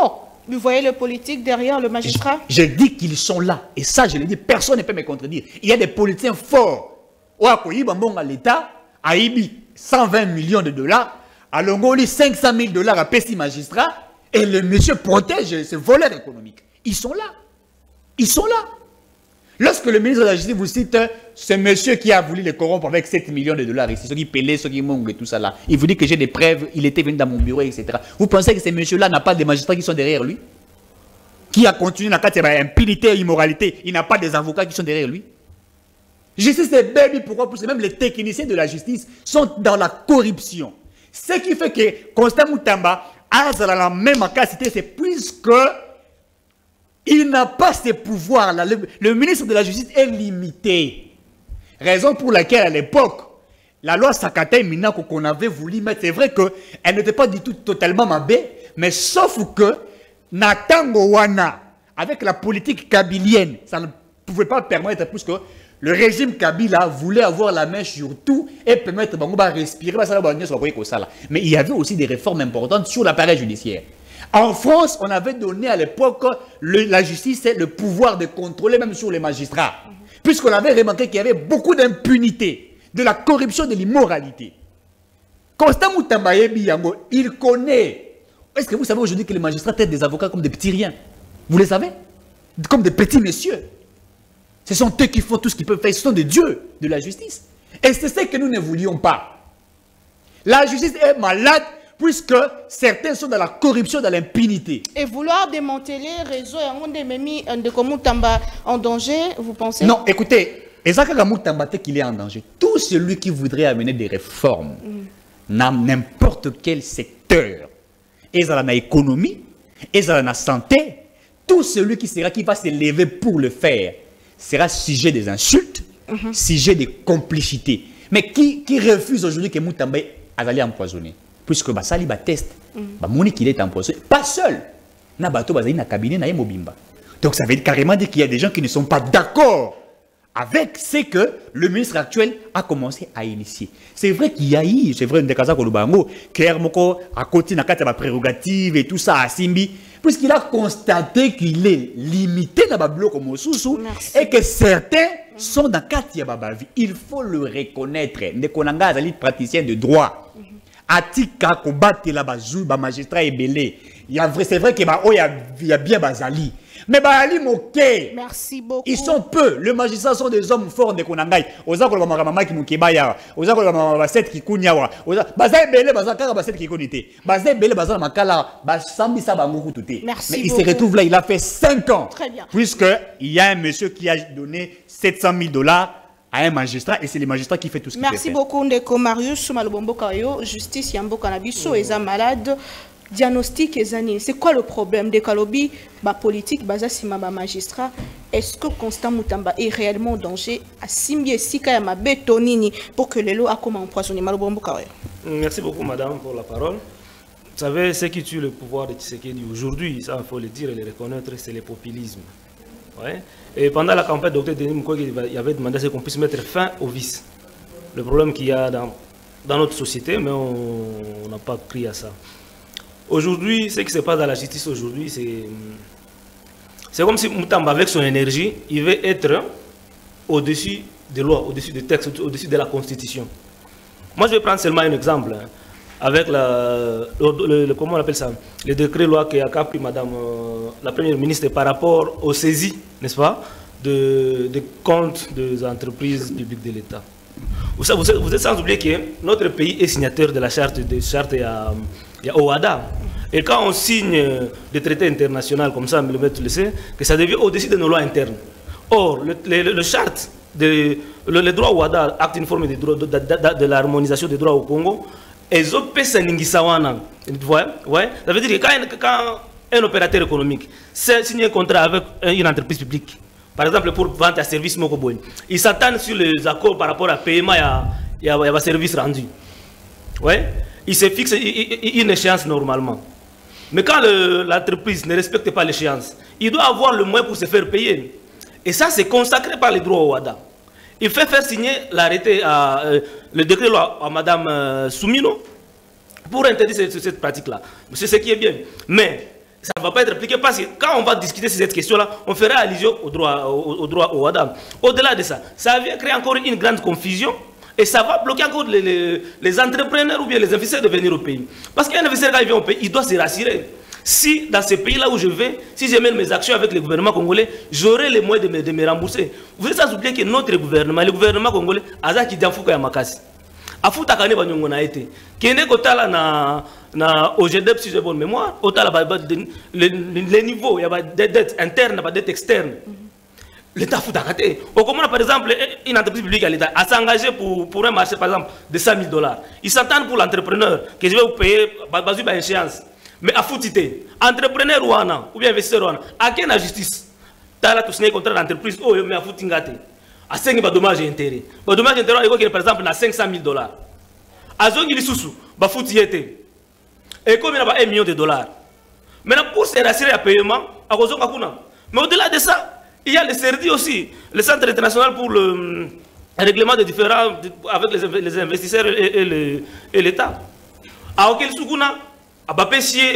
Vous voyez le politique derrière le magistrat? Je, je dis qu'ils sont là. Et ça, je le dis, personne ne peut me contredire. Il y a des politiciens forts. À l'État, à Ibi, cent vingt millions de dollars. À Longoli, cinq cent mille dollars à Pessi magistrat. Et le monsieur protège ces voleurs économiques. Ils sont là. Ils sont là. Lorsque le ministre de la Justice vous cite ce monsieur qui a voulu les corrompre avec sept millions de dollars ici, ceux qui pelaient, ceux qui mongent et tout ça là, il vous dit que j'ai des preuves, il était venu dans mon bureau, et cetera. Vous pensez que ces messieurs-là n'ont pas des magistrats qui sont derrière lui? Qui a continué dans la impunité et immoralité? Il n'a pas des avocats qui sont derrière lui? Justice est baby, pourquoi? Parce que même les techniciens de la justice sont dans la corruption. Ce qui fait que Constant Moutamba a la même capacité, c'est puisque il n'a pas ces pouvoirs-là. Le, le ministre de la Justice est limité. Raison pour laquelle, à l'époque, la loi Sakata Minako qu'on avait voulu mettre, c'est vrai qu'elle n'était pas du tout totalement mabé, mais sauf que Natango Wana, avec la politique kabilienne, ça ne pouvait pas permettre, puisque le régime Kabila voulait avoir la main sur tout et permettre de respirer. Mais il y avait aussi des réformes importantes sur l'appareil judiciaire. En France, on avait donné à l'époque la justice le pouvoir de contrôler même sur les magistrats. Puisqu'on avait remarqué qu'il y avait beaucoup d'impunité, de la corruption, de l'immoralité. Constant Moutamba Yebi-Yango, il connaît. Est-ce que vous savez aujourd'hui que les magistrats traitent des avocats comme des petits riens? Vous les savez? Comme des petits messieurs. Ce sont eux qui font tout ce qu'ils peuvent faire. Ce sont des dieux de la justice. Et c'est ce que nous ne voulions pas. La justice est malade, puisque certains sont dans la corruption, dans l'impunité. Et vouloir démanteler le réseau et on mis de Moutamba en danger, vous pensez? Non, écoutez, Ezaka Moutamba qu'il est en danger. Tout celui qui voudrait amener des réformes mm. dans n'importe quel secteur, et dans l'économie, et dans la santé, tout celui qui sera qui va se lever pour le faire sera sujet des insultes, mm-hmm. sujet des complicités. Mais qui, qui refuse aujourd'hui que Moutamba allait empoisonner? Puisque Basali ba test, ba moni qu'il est empoisonné, pas seul. Na bato bazali na cabinet na mobimba. Donc ça veut carrément dire qu'il y a des gens qui ne sont pas d'accord avec ce que le ministre actuel a commencé à initier. C'est vrai qu'il y a eu, c'est vrai, Ndekaza Kolubango, Kermoko a continué à ma prérogative et tout ça à Simbi, puisqu'il a constaté qu'il est limité dans le bloc comme Soussou et que certains sont dans Katia Babavi. Il faut le reconnaître. Ndekonanga Azali praticien de droit. Atika combattre la bazou, ba magistrat et belé. C'est vrai qu'il y a bien Bazali. Mais Bazali moké. Merci beaucoup. Ils sont peu. Les magistrats sont des hommes forts de Konangai. Oza ko mama mama ki mukebaya. Oza ko mama baset ki kunyawa. Oza Bazali belé bazaka baset ki konité. Bazali belé bazala makala ba sambi sa bango kututé. Merci Mais il beaucoup. se retrouve là, il a fait cinq ans. Très bien. Puisque il y a un monsieur qui a donné sept cent mille dollars à un magistrat et c'est le magistrat qui fait tout ce qu'il fait. Merci beaucoup Ndeko Marius Malobombo Kayo, justice Yambo Kanabiso, Eza malade, diagnostic Ezani. C'est quoi le problème de Kalobi, ba politique, baza sima ba magistrat? Est-ce que Constant Moutamba est réellement en danger à Simbi Sika Yama Betonini pour que les lois a comment empoisonner Malobombo Kayo? Merci beaucoup madame pour la parole. Vous savez, ce qui tue le pouvoir de Tshisekedi aujourd'hui, ça il faut le dire et le reconnaître, c'est le populisme. Ouais. Et pendant la campagne, docteur Denis Mukwege il avait demandé à ce qu'on puisse mettre fin au vice. Le problème qu'il y a dans, dans notre société, mais on n'a pas pris à ça. Aujourd'hui, ce qui se passe dans la justice aujourd'hui, c'est c'est comme si Moutamba, avec son énergie, il veut être au-dessus des lois, au-dessus des textes, au-dessus de la Constitution. Moi, je vais prendre seulement un exemple. Hein, avec la, le, le, le, comment on appelle ça, le décret loi qu'a pris Madame euh, la Première ministre par rapport aux saisies, n'est-ce pas, de, de comptes des entreprises publiques de l'État. Vous, vous, vous êtes sans oublier que notre pays est signataire de la charte de charte à, à OHADA. Et quand on signe des traités internationaux comme ça, le maître le sait, que ça devient au-dessus de nos lois internes. Or, le, le, le charte, de, le, le droit OHADA, acte uniforme de, de, de, de, de l'harmonisation des droits au Congo, ils ont payé vous voyez, ouais. Ça veut dire que quand, quand un opérateur économique signe un contrat avec une entreprise publique, par exemple pour vendre un service Mokoboy, il s'attend sur les accords par rapport à paiement et à, à service rendu. Ouais. Il se fixe une échéance normalement. Mais quand l'entreprise ne respecte pas l'échéance, il doit avoir le moyen pour se faire payer. Et ça, c'est consacré par les droits au WADA. Il fait faire signer l'arrêté, euh, le décret loi à Mme euh, Soumino pour interdire cette, cette pratique-là. C'est ce qui est bien. Mais ça ne va pas être appliqué parce que quand on va discuter sur cette question-là, on fera allusion au droit au, au droit au Adam. Au-delà de ça, ça vient créer encore une grande confusion et ça va bloquer encore les, les, les entrepreneurs ou bien les investisseurs de venir au pays. Parce qu'un investisseur quand il vient au pays, il doit se rassurer. Si dans ce pays-là où je vais, si je mène mes actions avec le gouvernement congolais, j'aurai les moyens de me, de me rembourser. Vous êtes sans oublier que notre gouvernement, le gouvernement congolais, Azaki Dianfouka Yamakasi. Afuta Kane Banyongo na été. Kene Kotala na na O G D E P si j'ai bonne mémoire, Otala les niveaux, il y a des dettes internes, des dettes externes. L'État fout à côté. Au comment par exemple une entreprise publique à l'État a s'engagé pour, pour un marché par exemple de cent mille dollars. Ils s'attendent pour l'entrepreneur que je vais vous payer basé sur échéance. Mais à foutité, entrepreneur ou an, ou bien investisseur ou an, à quelle justice t'as là tout signé contrat d'entreprise, oh mais à foutingate, à cinq dommages et intérêts. Le dommage et intérêt, il par exemple à cinq cent mille dollars. À zone il sous bah foutillete. Et comme il y a un million de dollars. Maintenant pour se rassurer à paiement, à cause de mais au-delà de ça, il y a le CERDI aussi, le Centre international pour le règlement des différends avec les, les investisseurs et, et l'État. À auquel soukuna donc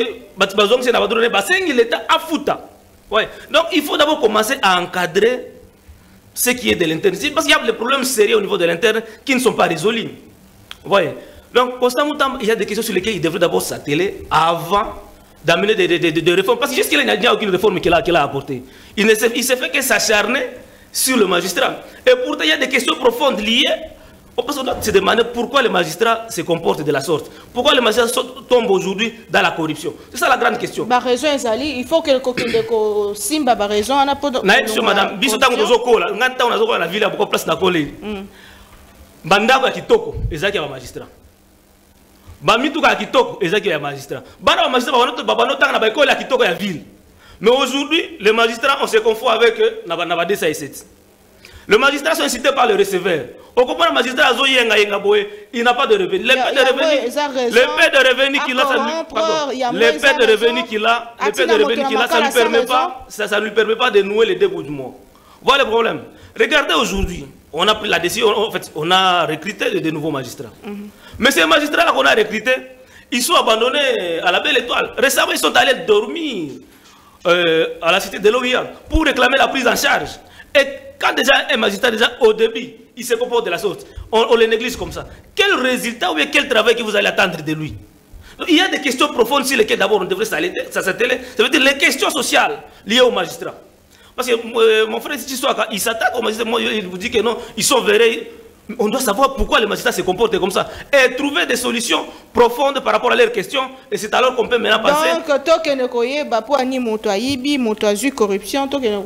il faut d'abord commencer à encadrer ce qui est de l'interne. Parce qu'il y a des problèmes sérieux au niveau de l'interne qui ne sont pas résolus. Voyez. Donc constamment, il y a des questions sur lesquelles il devrait d'abord s'atteler avant d'amener des, des, des, des réformes. Parce que jusqu'à là, il n'y a aucune réforme qu'il a, qu'il a apportée. Il ne s'est fait que s'acharner sur le magistrat. Et pourtant, il y a des questions profondes liées. Parce qu'on doit se demander pourquoi les magistrats se comportent de la sorte. Pourquoi les magistrats tombent aujourd'hui dans la corruption. C'est ça la grande question. Bah raison Ezali, il faut que le Simba ba raison on a pas de. Naïf madame, biso tango tozoko la, ngata on azoko na ville beaucoup place na kolé. Bandako ya kitoko, ezaki ya magistrat. Ba mituka ya kitoko, ezaki ya magistrat. Bana magistrat ba noto baba notanga na ba école ya kitoko ya ville. Mais aujourd'hui, les magistrats on se confond avec na ba na ba D S sept. Le magistrat sont incités par le receveur. Au comprend le magistrat il n'a pas de revenus. Les paix de revenus, les paix de revenus qu'il a, les paix de revenus qu'il a, les paix de revenus qu'il a, ça ne lui permet pas, ça, ça lui permet pas de nouer les deux bouts du monde. Voilà le problème. Regardez aujourd'hui, on a pris la décision, en fait, on a recruté de, de nouveaux magistrats. Mm-hmm. Mais ces magistrats-là qu'on a recrutés, ils sont abandonnés à la Belle Étoile. Récemment, ils sont allés dormir euh, à la cité de l'O I A pour réclamer la prise en charge. Et quand déjà un magistrat, déjà au début, il se comporte de la sorte, on, on le néglige comme ça. Quel résultat ou bien quel travail que vous allez attendre de lui? Donc, il y a des questions profondes sur lesquelles d'abord on devrait s'atteler. Ça veut dire les questions sociales liées au magistrat. Parce que euh, mon frère, il s'attaque au magistrat, moi, il vous dit que non, ils sont verrés. On doit savoir pourquoi les magistrats se comportent comme ça et trouver des solutions profondes par rapport à leurs questions. Et c'est alors qu'on peut maintenant penser. Donc, toi qui ne connais pas pour ani motoyibi, motoazu corruption, toi qui ne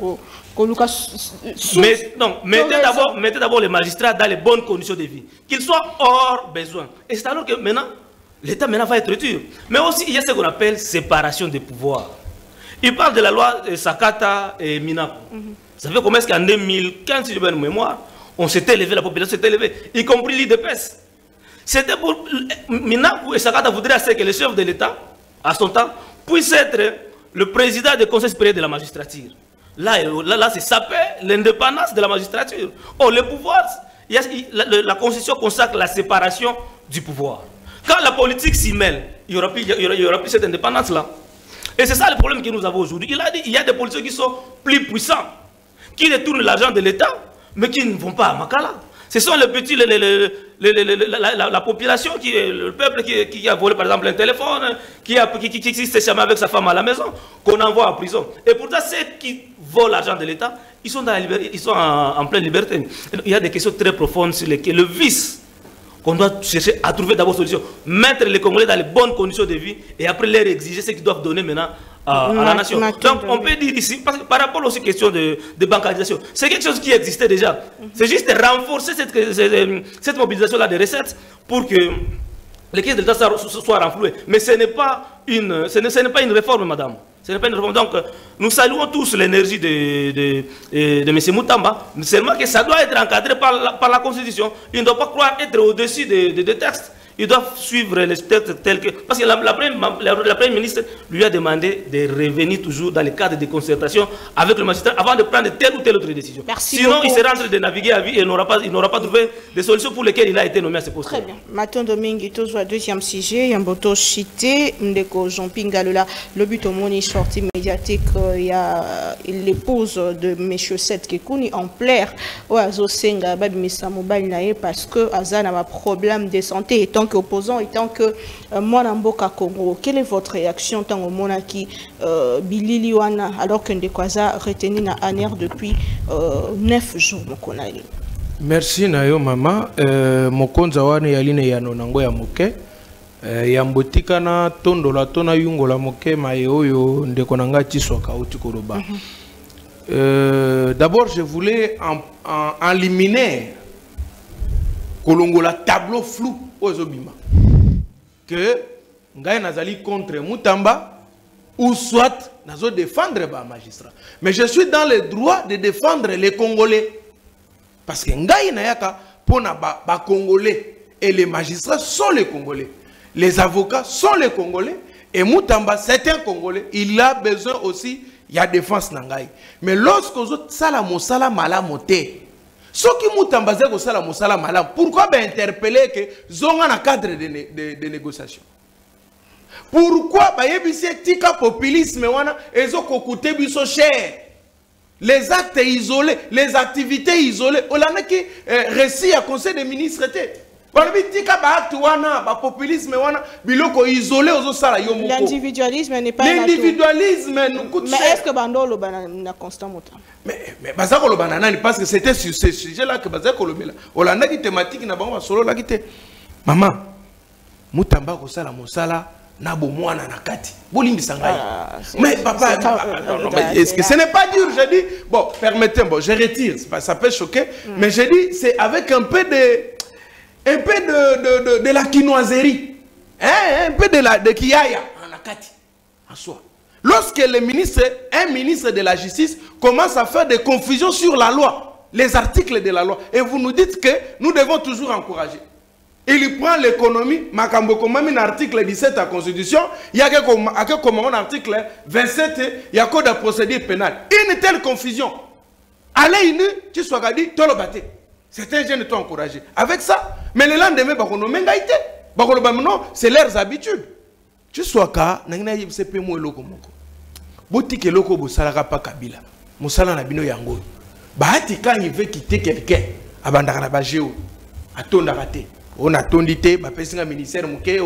mais non, mettez d'abord, mettez d'abord les magistrats dans les bonnes conditions de vie, qu'ils soient hors besoin. Et c'est alors que maintenant, l'État maintenant va être dur. Mais aussi, il y a ce qu'on appelle séparation des pouvoirs. Il parle de la loi Sakata et Minaku. Mm-hmm. Ça fait comment est-ce qu'en deux mille quinze, si j'ai bonne mémoire, on s'était élevé, la population s'était élevée, y compris l'I D P S. C'était pour Minaku et Sakata voudraient que le chef de l'État, à son temps, puisse être le président du Conseil supérieur de la magistrature. Là, là, là c'est saper l'indépendance de la magistrature. Oh, le pouvoir, il y a, la, la Constitution consacre la séparation du pouvoir. Quand la politique s'y mêle, il n'y aura, aura, aura plus cette indépendance-là. Et c'est ça le problème que nous avons aujourd'hui. Il a dit qu'il y a des politiciens qui sont plus puissants, qui détournent l'argent de l'État, mais qui ne vont pas à Makala. Ce sont les petits, les, les, les, les, les, la, la, la population, qui, le peuple qui, qui a volé par exemple un téléphone, qui, a, qui, qui, qui, qui s'est chamé avec sa femme à la maison, qu'on envoie en prison. Et pourtant, ceux qui volent l'argent de l'État, ils sont, dans la liberté, ils sont en, en pleine liberté. Il y a des questions très profondes sur lesquelles le vice qu'on doit chercher à trouver d'abord solution. Mettre les Congolais dans les bonnes conditions de vie et après leur exiger ce qu'ils doivent donner maintenant à, à la nation. Donc on peut dire ici, parce que par rapport aux questions de, de bancarisation, c'est quelque chose qui existait déjà. C'est juste renforcer cette, cette mobilisation-là des recettes pour que les caisses de l'État soient renflouées. Mais ce n'est pas une, ce n'est pas une réforme, madame. Ce n'est pas une réforme. Donc, nous saluons tous l'énergie de, de, de, de M. Moutamba, seulement que ça doit être encadré par la, par la Constitution. Il ne doit pas croire être au-dessus des de, de textes. ils doivent suivre les textes tels que... Parce que la, la, première, la, la première ministre lui a demandé de revenir toujours dans le cadre de concertation avec le magistrat avant de prendre telle ou telle autre décision. Merci Sinon, beaucoup. il sera en train de naviguer à vie et il n'aura pas, pas trouvé des solutions pour lesquelles il a été nommé à ce poste. Très bien. Matin Domingue, toujours deuxième sujet, Yamboto Chité, Ndeko Jean-Pierre Galola, le but au monde sortie médiatique, il y a l'épouse de M. Seth Kekuni en plaire au Azosenga, Babimisa Mobile Nae, parce que Azan a un problème de santé, et tant qu'opposant, et tant que moi, Namboka Congo. Quelle est votre réaction tant au Monaki Bilili Wana, alors que Ndekwaza retenu na aner depuis neuf jours, Mokonali? Merci Nayo Mama. Euh, Mokonza wane yaline ya nonango ya moke. Euh, ya mbotika na tondo la tona yungo la moke maye oyo ndeko nanga tiswaka uti koloba. Euh, D'abord, je voulais en, en, éliminer kolongo la tableau flou aux obima. Que ngai nazali contre Mutamba ou soit nazo défendre ba magistrat. Mais je suis dans le droit de défendre les Congolais. Parce que ngai nayaka pona ba, ba Congolais et les magistrats sont les Congolais. Les avocats sont les Congolais et Mutamba c'est un Congolais. Il a besoin aussi il y a défense nangai. Mais lorsque vous sala mosala malamote, ce qui Mutamba zeko sala mosala malam, pourquoi ben interpeller que zonga na cadre de, de, de négociation? Pourquoi ba yebisi tika populisme wana ezo kokute biso cher? Les actes isolés, les activités isolées, on a qui récit à conseil des ministres. L'individualisme n'est pas l'individualisme nous coûte cher. Mais est-ce que Bandolo a constant montant? Mais mais Bazako le banana parce que c'était sur ce sujet-là que Bazako le met là. On a qui thématique na bango solo la kité. Maman, Mutamba ko sala mosala. Nabo mwana na kati. Bolimbi sangai. Mais papa, est-ce que ce n'est pas dur? Je dis, bon, permettez-moi, je retire, ça peut choquer, mm. mais je dis, c'est avec un peu de, un peu de, de, de, de la quinoiserie, hein, un peu de la de kiaya en la kati, en soi. Lorsque le ministre, un ministre de la justice commence à faire des confusions sur la loi, les articles de la loi, et vous nous dites que nous devons toujours encourager. Il prend l'économie, Makambo comme un article dix-sept de la Constitution, il y a comme un article vingt-sept, il y a code de procédure pénale. Une telle confusion. Allez, une, tu sois dit, tu l'as battu. Certains jeunes t'ont encouragé. Avec ça, mais le lendemain, c'est leurs habitudes. Tu sois ka, nangina yibse pe mo eloko moko. Boti ke loko bo salaka pa kabila. Musala na bino yango. Bahati quand il veut quitter quelqu'un, abandaka na ba géo, atonda raté. On a tondité, ministère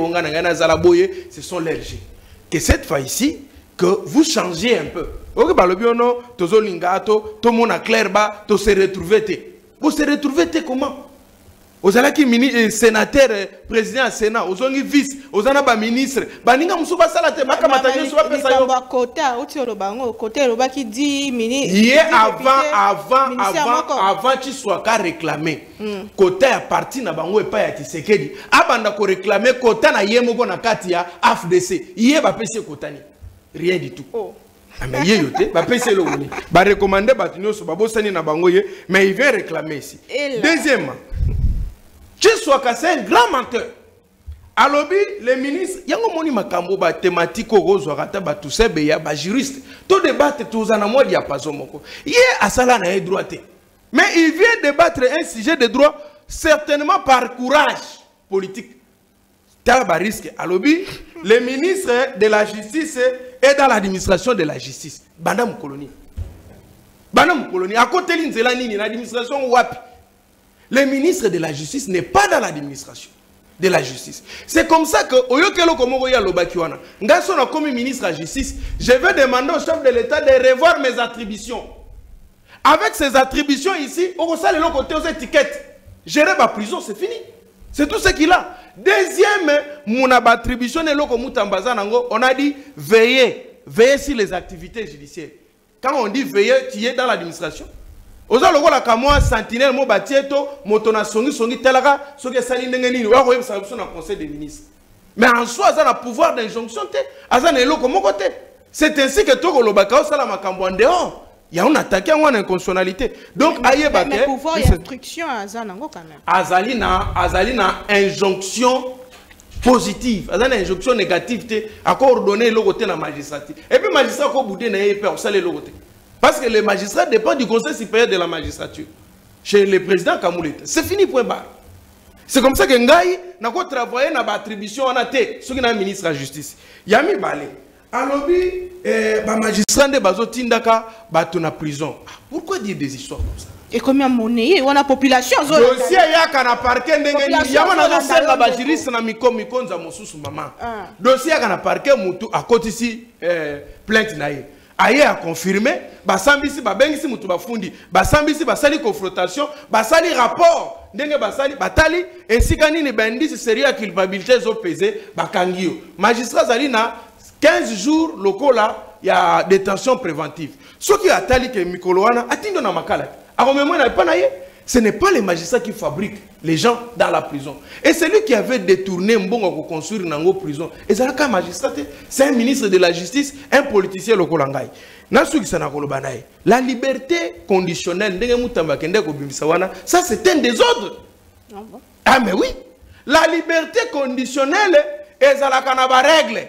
ce sont leurs G. Que cette fois ici, que vous changez un peu. Ok, bah le biono, tozo lingato, tout le monde a clair bas, to se retrouver. Vous se retrouvez comment? Vous avez qui sénateur, président du Sénat, vous avez vice, vous avez un ministre. Baninga musuba salate, baka matanya suba pesa yo. Kota, uti olobango, côté loba qui dit ministre. Hier avant, avant, avant, avant tu sois qu'à réclamer. Kota ya parti na bango et pas ya Tshisekedi. Abanda ko réclamer kota na yemo bona kati ya A F D C. Hier ba pese kota ni. Rien du tout. Oh. Mais il yote, ba pese lo woni. Ba recommander ba tunyo so ba bosani na bango ye, mais il vient réclamer ici. Deuxièmement, tu sois cassé un grand menteur. Alors, les ministres, il y a un moni makambo ba thématique au rose rata ba tout ça be ya ba juriste. Tout débattre tous en amour diapason moko. Hier à sala na droité. Mais il vient débattre un sujet de droit certainement par courage politique. Tel ba risque. Alors, les ministres de la justice et dans l'administration de la justice. Bandam colonie. Bandam colonie. À côté l'inzela nini l'administration wapi. Le ministre de la Justice n'est pas dans l'administration de la Justice. C'est comme ça que, au lieu que l'on commence Lobakiwana, Ngasson a comme ministre de la Justice, je vais demander au chef de l'État de revoir mes attributions. Avec ces attributions ici, on reçoit le côté aux étiquettes. Gérer ma prison, c'est fini. C'est tout ce qu'il a. Deuxième, mon attribution, on a dit veiller, veiller sur les activités judiciaires. Quand on dit veiller, tu es dans l'administration. Oza logo la kamwa sentinelle mo batieto motona songi songi telaka soki sali ndenge nini wa koyebisa biso na conseil des ministres. Mais en soi ça a pouvoir d'injonction te aza na eloko moko te. C'est ainsi que toko lobaka osala makambo en dehors. Il y a un attaqué en inconstitutionnalité. Donc aye baké mais pouvoir et instruction aza nango quand même. Azali na azali na injonction positive, une injonction négative à coordonner le côté de la magistrature. Et puis le magistrat a boudé le côté. Parce que le magistrat dépend du conseil supérieur de la magistrature. Chez le président Kamouleta. C'est fini, point barre. C'est comme ça que Ngaï n'a pas travaillé dans l'attribution en A T, ce qui est le ministre de la Justice. Yami Balé. Alors, le magistrat de Bazotindaka va en prison. Pourquoi dire des histoires comme ça? Et combien de monnaie? On a population. Dossier ya kana parquet ndenge ni yama na zo la bajiriste na miko mikonza mosusu mama. Dossier ya kana parquet mutu akotisi eh, plainte na ye. Aye a confirmé ba sambisi ba bengisi mutu ba fundi ba sambisi ba sali confrontation ba sali rapport ndenge ba sali batali ainsi kani ni bandisi série ya culpabilité zo pesé ba kangio. Magistrat zali na quinze jours lokola ya détention préventive. Ce qui a tali que mikolo wana atindo na makala. Ce n'est pas les magistrats qui fabriquent les gens dans la prison. Et c'est lui qui avait détourné Mbongo pour construire une prison. Et c'est un magistrat, c'est un ministre de la justice, un politicien local. La liberté conditionnelle, ça c'est un désordre. Ah mais oui, la liberté conditionnelle est à la règle.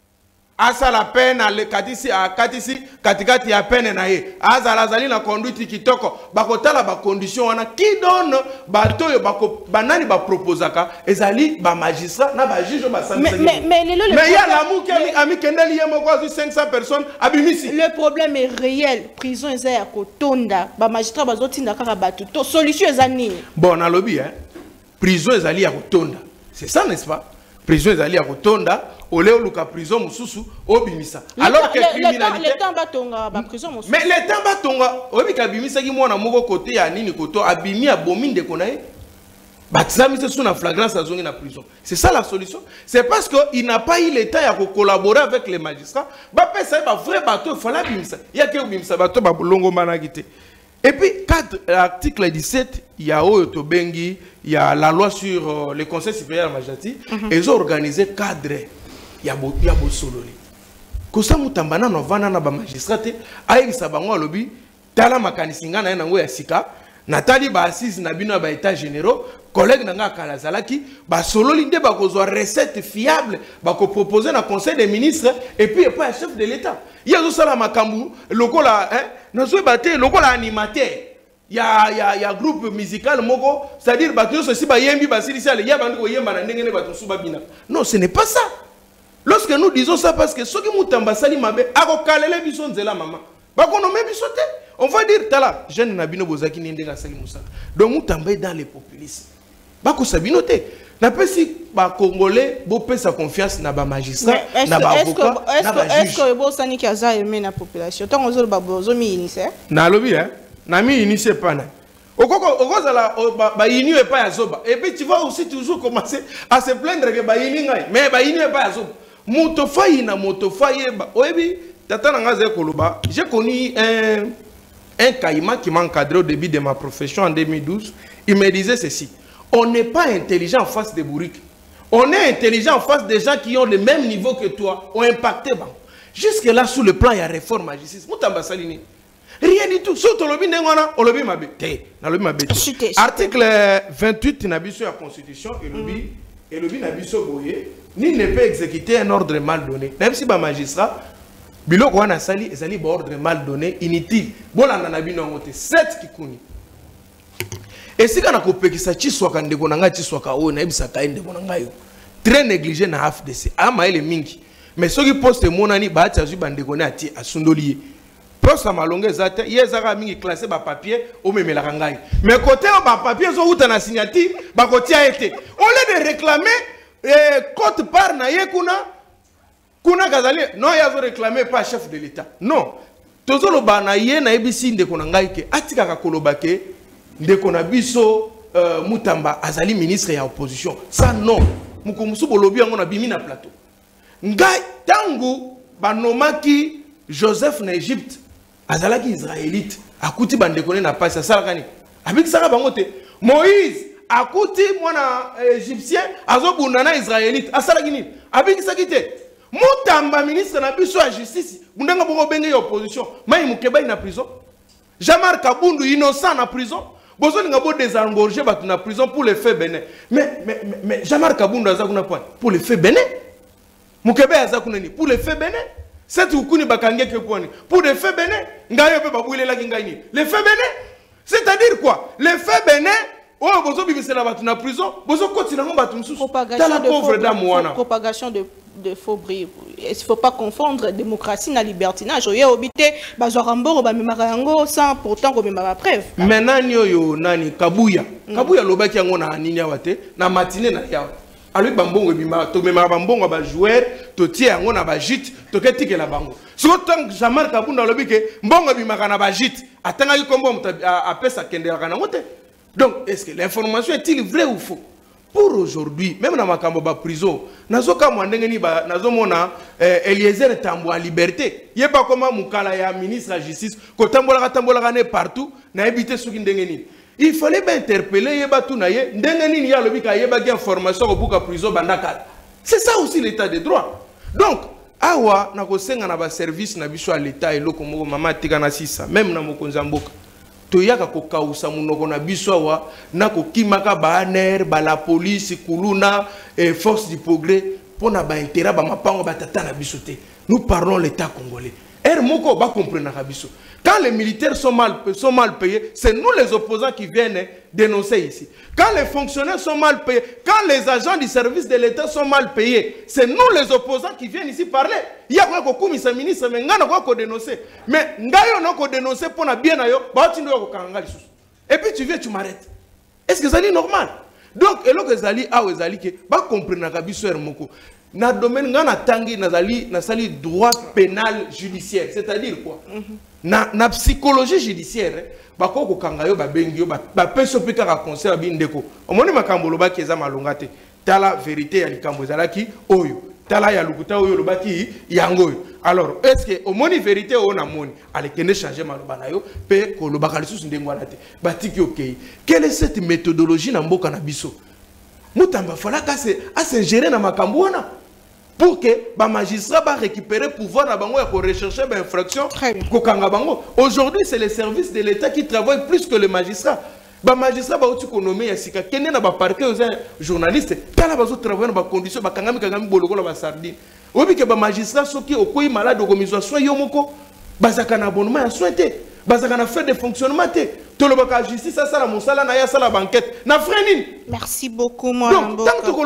Asa la peine à katisi à katisi katikati ya peine na ye asa la zali na conduite kitoko bakotala ba condition wana qui donne bato yo bako banani ba proposaka ezali ba magistrat na ba juge ba sanction mais mais mais mais ya la mouke ami kendeli yemo kwa cinq cents personnes abimisi le problème est réel prison eza ya kotonda ba magistrat bazotinda kaka bato to solution eza nini bon na lobby hein prison ezali ya kotonda c'est ça n'est-ce pas prison ezali ya kotonda Olé luka prison mususu obimisa alors que criminalité le temps batonga ba prison mususu mais le temps batonga obika bimisa ki mwana moko côté ya nini koto abimi abomi ndeko nae batsami se sous flagrance azongi na prison c'est ça la solution c'est parce que il n'a pas eu le temps ya collaborer avec les magistrats ba pesa ba vrai bateau il fallait bimisa il y a que bimisa bateau ba longo managité. Et puis, quatre, l'article dix-sept, il y a Oyotobengi, il y a la loi sur euh, le Conseil supérieur de la magistrature, mm-hmm. Ils ont organisé cadre, il y a beau sololi. Kosa mutambana no vana na ba magistrate, ayi sabango lobby, tala makanisinga na nango ya sika, natali ba assise na bino ba état généraux, collègue nanga kalazalaki, ba sololi nde ba kozwa recette fiable, ba ko proposer na conseil des ministres et puis pas chef de l'état. Il y a aussi la makambu, lokola hein, nazo baté lokola animateur. Il y a il y a il y a groupe musical moko, c'est-à-dire bato ceci ba yembi ba silisiale, ya bandi ko yemba na ndenge ne bato suba bina. Non, ce n'est pas ça. Lorsque nous disons ça parce que ceux qui mutamba sali mabe, ako kalele biso nzela mama. Ba kono me biso te. On va dire tala, jeune nabino bozaki ni ndenga sali musa. Donc mutamba dans les populistes. Ba ko sabino te. Na pesi ba congolais bo pesa confiance na ba magistrat na ba avocat na ba juge. Est-ce que bo sani ki aza aimé na population tant ozo ba bozo mi initier na lobi hein na mi initier pas na okoko okozala ba ini e pas yazoba et puis tu vas aussi toujours commencer à se plaindre que ba ini ngai mais ba ini e pas yazoba moto fayi na moto fayi ba oyebi tata na ngaze koloba j'ai connu un un caïman qui m'a encadré au début de ma profession en deux mille douze. Il me disait ceci: on n'est pas intelligent en face des bourriques. On est intelligent en face des gens qui ont le même niveau que toi, ont impacté. Bon. Jusque-là, sous le plan, il y a réforme à justice. Rien du tout. Surtout le lobby on lobby ma article vingt-huit de la Constitution et le lobby et le lobby ni ne peut exécuter un ordre mal donné. Même si le magistrat, bilo ko wana sali ezali ba ordre mal donné, inutile. Bolanda na bino ngote sept kikuni. Et si kana kopekisa chiswaka ndeko nanga chiswaka o na ibisa ka ndeko nanga yo très négligé na F D C ama ele mingi mais soki poste monani ba tia zu bandeko na ati asundolié poste malonga zate yezaka mingi classé ba papier o memela kangai mais côté ba papier zo uta na signature ba kotia été au lieu de réclamer eh, cote part na ye kuna kuna kazali non yazo réclamer pas chef de l'état non tozolo ba na ye na ibisi ndeko nanga ke atika ka kolobake ndeko na biso uh, mutamba azali ministre ya opposition ça non mukomusu bolobi yango na bimi na plateau ngai tangu banomaki Joseph na Égypte azalaki israélite akuti bandeko na pasi asalaka ni abikisaka bango te Moïse akuti mwana égyptien azobunda na israélite asalaki ni abikisaki te mutamba ministre na biso ya justice bundanga boko benge ya opposition mai mukeba na prison Jean-Marc Kabundu innocent na prison Bozo nga bo désengorger batu na prison pour les faits bénin. Mais mais mais Jamar Kabunda za kuna point pour les faits bénin. Mukebe za kuna ni pour les faits bénin. C'est ukuni bakange ke point pour les faits bénin. Ngayo pe babouile la kinga ni. Les faits bénin. C'est-à-dire quoi? Les faits bénin. Oh, bozo bimisela batu na prison. Bozo continue ngo batu msusu. Propagation de pauvre dame wana. Propagation de de faux bris. Il ne faut pas confondre démocratie et libertinage. Il y a obité, bazorambo, bamemarango, sans pourtant qu'on m'a preuve. Maintenant, yo nani Kabuya. Kabuya loba ki yango na nini awate na matinée na yawa. Alors bambongo bima to mema bambongo ba joueur to tie yango na ba jit to ketike la bango. So tant Jamar Kabunda lobi ke mbongo bima kana ba jit atanga ki kombo a pesa kende kana ngote. Donc est-ce que l'information est-il vraie ou faux? Pour aujourd'hui, même dans ma cambo prison, nazoka mwandengeni ba nazomona Eliezer Tambo en liberté. Yeba koma mukala ya ministre de la justice ko tambola tambola gane partout na ebité soki ndengeni. Il fallait bien interpeller yeba tout na ye ndengeni ni ya lobi ka yeba ki information ko buka prison bandaka. C'est ça aussi l'état de droit. Donc awa na ko senga na ba service na biso à l'état et loko moko mama tika na sisa même na mokonza mboka. Toyaka ko kausa munoko na biso awa na ko kimaka ba aner ba la police kuluna et force du progrès pour na ba intérêt ba mapango ba tata na biso te. Nous parlons l'état congolais. Er moko ba comprendre na biso. Quand les militaires sont mal sont mal payés, c'est nous les opposants qui viennent dénoncer ici. Quand les fonctionnaires sont mal payés, quand les agents du service de l'État sont mal payés, c'est nous les opposants qui viennent ici parler. Il y a quoi que le ministre mais ngana quoi dénoncer. Mais ngayo na ko dénoncer pour na bien ayo, ba tindo ko kanga lisusu. Et puis tu viens tu m'arrêtes. Est-ce que ça est normal? Donc et que zali a ezali ke ba comprendre na biso er moko. Na domaine ngana tangi na zali na sali droit pénal judiciaire, c'est-à-dire quoi? Mm -hmm. Na, na psychologie judiciaire bako ko kangayo ba bengi ba ba peso pika ka conseil bindeko omoni makambo lo baki eza malonga te tala vérité ya likambo ezalaki oyo tala ya lukuta oyo lo baki yango. Alors est-ce que omoni vérité o na moni alekende changer maloba na yo pe ko lo bakali susu ndengo ala te batiki okay. Quelle est cette méthodologie na mboka na biso mutamba fala ka se a se gérer na makambo wana pour que les magistrats va récupérer le pouvoir pour rechercher les infractions. Aujourd'hui, c'est les services de l'État qui travaillent plus que les magistrats. Les magistrats vont être nommés ici. Quand ils sont parqués aux journalistes, quand ils vont travailler dans des conditions, ils vont travailler dans des sardines. Oui, que les magistrats sont malades, ils sont soins, ils ont un abonnement à soins. Ils ont fait des fonctionnements. Tout le monde a justice, ça, ça, la ça, la ça, la banquette. Merci beaucoup, moi. Donc, tant que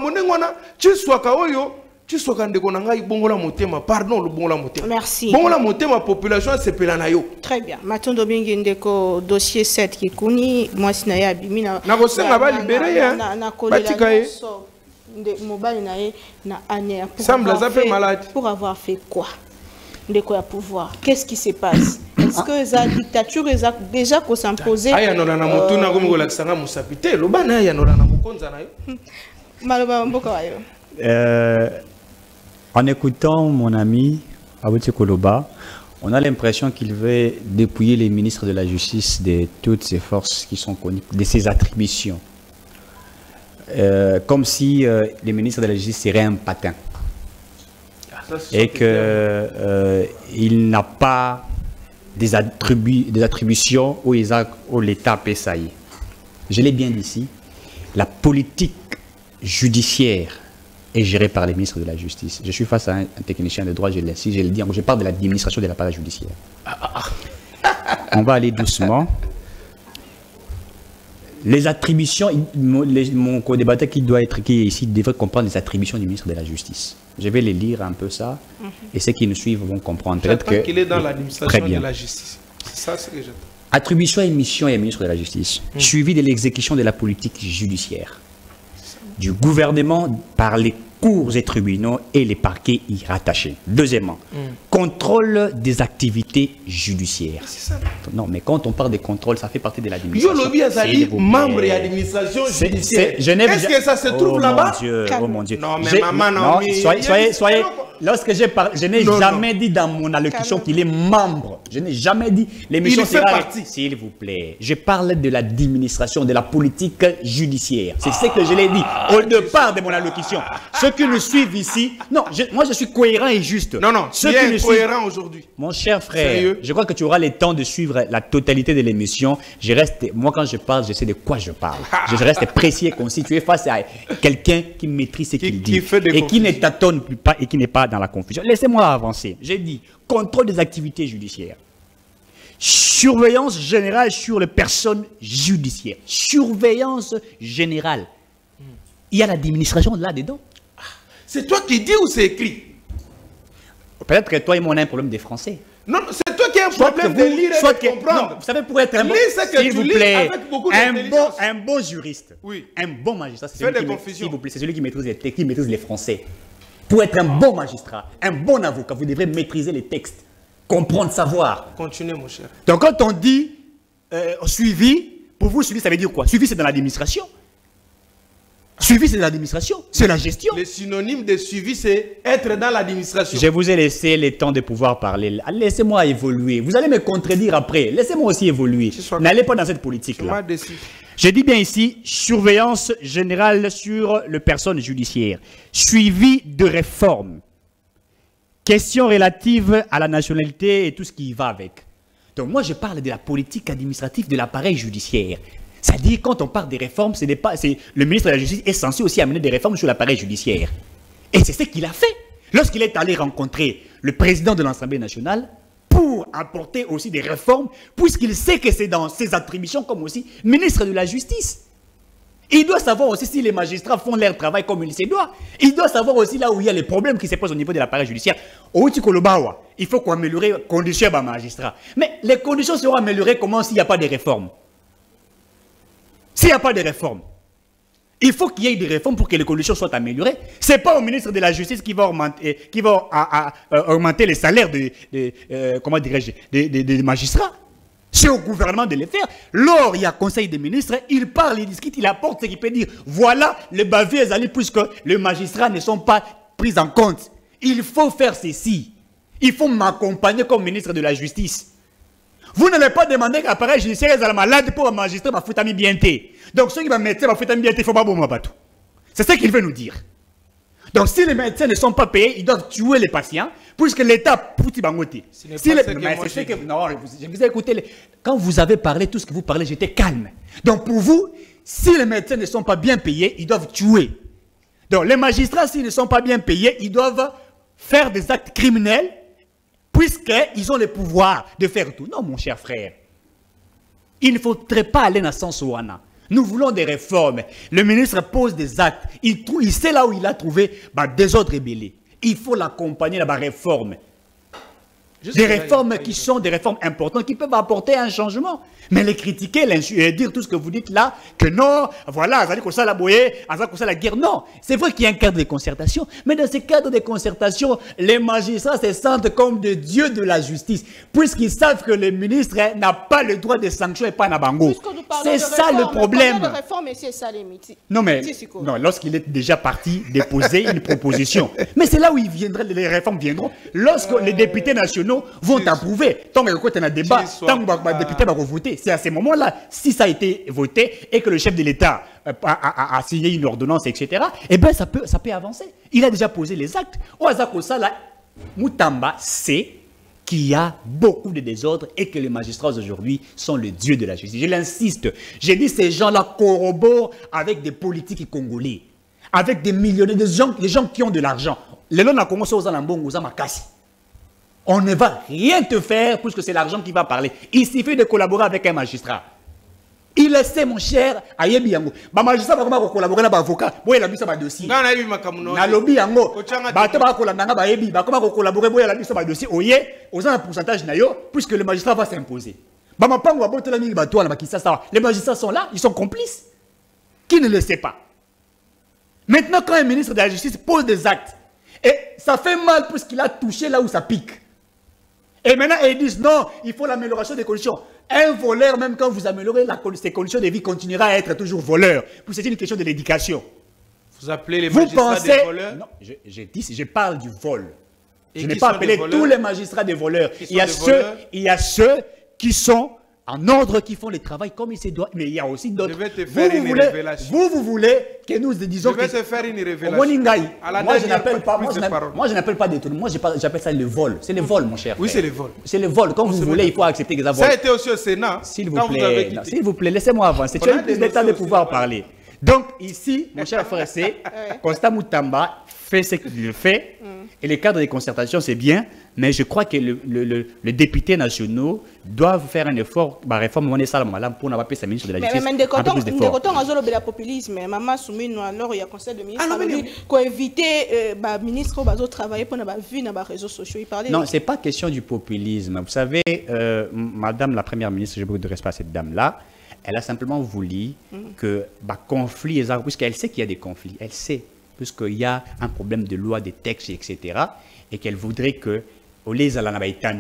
tu sois tu sois quand on a bongola motema pardon le bongola motema. Merci. Bongola motema population c'est pelanayo. Très bien. Matondo bingi ndeko dossier sept qui kuni moi sinaya bimina. Na ko senga ba libérer hein. Batika ye. De mobile na ye na année pour semble ça fait malade. Pour avoir fait quoi? Ndeko ya pouvoir. Qu'est-ce qui se passe? Est-ce que la dictature est déjà qu'on s'imposer? Aya no na motuna comme la sanga musapité lo bana ya no na mukonza na yo. Maloba mboka wayo. Euh En écoutant mon ami Abouti Koloba, on a l'impression qu'il veut dépouiller les ministres de la Justice de toutes ces forces qui sont connues, de ses attributions. Euh, comme si euh, les ministres de la Justice seraient un patin. Ah, et qu'il euh, n'a pas des, attribu des attributions où, où l'État peut saillir. Je l'ai bien dit ici, la politique judiciaire est géré par les ministres de la Justice. Je suis face à un, un technicien de droit, je l'ai si je le dis, je parle de l'administration de l'appareil judiciaire. On va aller doucement. Les attributions, les, mon co-débatteur qui doit être qui est ici devrait comprendre les attributions du ministre de la Justice. Je vais les lire un peu ça, mm-hmm. et ceux qui nous suivent vont comprendre. Peut-être que qu'il est dans l'administration de la Justice. C'est ça ce que j'attends. Attribution et mission du ministre de la Justice, mm. suivi de l'exécution de la politique judiciaire du gouvernement par les cours et tribunaux et les parquets y rattachés. Deuxièmement, mm. contrôle des activités judiciaires. Ça. Non, mais quand on parle de contrôle, ça fait partie de l'administration. Yo Azali, membre de l'administration judiciaire. Est-ce que ça se trouve oh là-bas? Mon Dieu, oh mon Dieu. Non, mais maman, non, non, soyez, soyez, soyez, lorsque j'ai parlé, je n'ai jamais non. dit dans mon allocution qu'il est membre. Je n'ai jamais dit l'émission sera partie. S'il vous plaît, je parle de l'administration, de la politique judiciaire. C'est ah. ce que je l'ai dit au départ de mon allocution. Ceux qui nous suivent ici, non, je, moi je suis cohérent et juste. Non, non, Ceux tu es qui cohérent aujourd'hui. Mon cher frère, Sérieux? je crois que tu auras le temps de suivre la totalité de l'émission. Je reste, moi quand je parle, je sais de quoi je parle. Je reste précis et concis. Tu es face à quelqu'un qui maîtrise ce qu'il dit et qui ne tâtonne pas et qui n'est pas dans la confusion. Laissez-moi avancer. J'ai dit contrôle des activités judiciaires. Surveillance générale sur les personnes judiciaires. Surveillance générale. Il y a l'administration là-dedans. C'est toi qui dis ou c'est écrit? Peut-être que toi et moi on a un problème des Français. Non, c'est toi qui as un soit problème vous, de lire et de que, comprendre. Non, vous savez, pour être un bon, s'il vous plaît, un bon, un bon juriste, oui. un bon magistrat, c'est celui, celui qui maîtrise les textes, qui maîtrise les Français. Pour être un bon magistrat, un bon avocat, vous devrez maîtriser les textes, comprendre, savoir. Continuez, mon cher. Donc quand on dit euh, suivi, pour vous, suivi, ça veut dire quoi? Suivi, c'est dans l'administration. Suivi, c'est l'administration, c'est la gestion. Le synonyme de suivi, c'est être dans l'administration. Je vous ai laissé le temps de pouvoir parler. Laissez-moi évoluer. Vous allez me contredire après. Laissez-moi aussi évoluer. N'allez pas dans cette politique-là. Je dis bien ici, surveillance générale sur les personnes judiciaires. Suivi de réformes. Questions relatives à la nationalité et tout ce qui y va avec. Donc moi, je parle de la politique administrative de l'appareil judiciaire. C'est-à-dire, quand on parle des réformes, ce n'est pas, le ministre de la Justice est censé aussi amener des réformes sur l'appareil judiciaire. Et c'est ce qu'il a fait lorsqu'il est allé rencontrer le président de l'Assemblée nationale pour apporter aussi des réformes, puisqu'il sait que c'est dans ses attributions comme aussi ministre de la Justice. Il doit savoir aussi si les magistrats font leur travail comme il se doit. Il doit savoir aussi là où il y a les problèmes qui se posent au niveau de l'appareil judiciaire. Il faut qu'on améliore les conditions des magistrats. Mais les conditions seront améliorées comment s'il n'y a pas de réformes? S'il n'y a pas de réforme, il faut qu'il y ait des réformes pour que les conditions soient améliorées. Ce n'est pas au ministre de la Justice qui va augmenter, qui va à, à, à, augmenter les salaires des de, euh, comment dirais-je, des de, de magistrats. C'est au gouvernement de les faire. Lors il y a conseil des ministres, il parle, il discute, il apporte ce qu'il peut dire. Voilà le bavures allés puisque les magistrats ne sont pas pris en compte. Il faut faire ceci. Il faut m'accompagner comme ministre de la Justice. Vous n'allez pas demander qu'à l'appareil judiciaire est malade pour un magistrat, ma foutami bien té. Donc ceux qui vont mettre ma foutami bien té, il faut pas bon bateau. C'est ce qu'il veut nous dire. Donc si les médecins ne sont pas payés, ils doivent tuer les patients, puisque l'État pouti bangoté. Si les... que que... Non, je vous ai écouté. Les... Quand vous avez parlé, tout ce que vous parlez, j'étais calme. Donc pour vous, si les médecins ne sont pas bien payés, ils doivent tuer. Donc les magistrats, s'ils ne sont pas bien payés, ils doivent faire des actes criminels, puisqu'ils ont le pouvoir de faire tout. Non, mon cher frère. Il ne faudrait pas aller dans ce sens où on a. Nous voulons des réformes. Le ministre pose des actes. Il, trouve, il sait là où il a trouvé bah, des autres rébellés. Il faut l'accompagner dans la réforme. Des réformes qui sont des réformes importantes, qui peuvent apporter un changement. Mais les critiquer, les dire tout ce que vous dites là, que non, voilà, ça dit comme ça la bouée, ça comme ça la guerre. Non, c'est vrai qu'il y a un cadre de concertation, mais dans ce cadre de concertation, les magistrats se sentent comme des dieux de la justice, puisqu'ils savent que le ministre n'a pas le droit de sanctions et pas Nabango. C'est ça réforme, le problème. De réforme, ça, les non, mais non, lorsqu'il est déjà parti déposer une proposition. Mais c'est là où il viendra, les réformes viendront, lorsque euh... les députés nationaux vont approuver. Tant que tu as un débat, tant que les députés vont voter. C'est à ce moment-là, si ça a été voté et que le chef de l'État a, a, a, a signé une ordonnance, et cetera, eh bien, ça peut, ça peut avancer. Il a déjà posé les actes. Au Azakosa, là, Moutamba sait qu'il y a beaucoup de désordre et que les magistrats aujourd'hui sont le dieu de la justice. Je l'insiste. J'ai dit ces gens-là corroborent avec des politiques congolais, avec des millionnaires, des gens, des gens qui ont de l'argent. Les gens ont commencé aux Alambong, aux Amakasi. On ne va rien te faire puisque c'est l'argent qui va parler. Il suffit de collaborer avec un magistrat. Il sait, mon cher, Ayebi Yango. Le magistrat va collaborer avec un avocat. Il a mis ça dossier. Il a lobby Yango. Il va collaborer avec un dossier. Il a un pourcentage puisque le magistrat va s'imposer. Les magistrats sont là, ils sont complices. Qui ne le sait pas? Maintenant, quand un ministre de la Justice pose des actes, et ça fait mal puisqu'il a touché là où ça pique. Et maintenant, ils disent non, il faut l'amélioration des conditions. Un voleur, même quand vous améliorez la, ses conditions de vie, continuera à être toujours voleur. C'est une question de l'éducation. Vous appelez les magistrats pensez, des voleurs? Non, je, je, dis, je parle du vol. Et Je n'ai qui pas sont appelé des voleurs? tous les magistrats des voleurs. Qui Il y, a sont des ceux, voleurs? il y a ceux qui sont en ordre, qui font le travail comme il se doit. Mais il y a aussi d'autres. Je vais te Vous, faire vous une voulez, révélation. vous, vous voulez que nous disons Je vais que... te faire une révélation. Moningaï, À la moi je dernière n'appelle pas, prise moi, je de n'appelle- parole. moi je n'appelle pas détournement, moi j'ai- j'appelle ça le vol. C'est le vol, mon cher. Oui, frère. c'est le vol. C'est le vol. Quand vous se voulez, met il faut accepter que ça vole. Ça a été aussi au Sénat. S'il vous quand vous avez plaît, non, quitté. s'il vous plaît, laissez-moi avancer. On Tu as a eu plus des de temps de notions pouvoir aussi, parler. Donc ici, mon cher frère, c'est Constant Moutamba fait ce qu'il fait. Et les cadres de concertation, c'est bien, mais je crois que le, le, le, le député nationaux doivent faire un effort, la réforme on est ça pour n'avoir pas sa ministre de la Mais Justice. même des un peu cotons, plus des d'effort. cotons, on a le populisme. Maman Soumine, alors il y a conseil de ministre, Ah, non, mais il faut éviter, bah, ministre, bah, travailler pour n'avoir vu dans les réseaux sociaux. Il parlait. Non, ce n'est pas question du populisme. Vous savez, euh, Madame la Première ministre, je beaucoup de respect à cette dame-là, elle a simplement voulu que bah, conflit, puisqu'elle sait qu'il y a des conflits, elle sait, puisqu'il y a un problème de loi, des textes, et cetera, et qu'elle voudrait que, au lieu de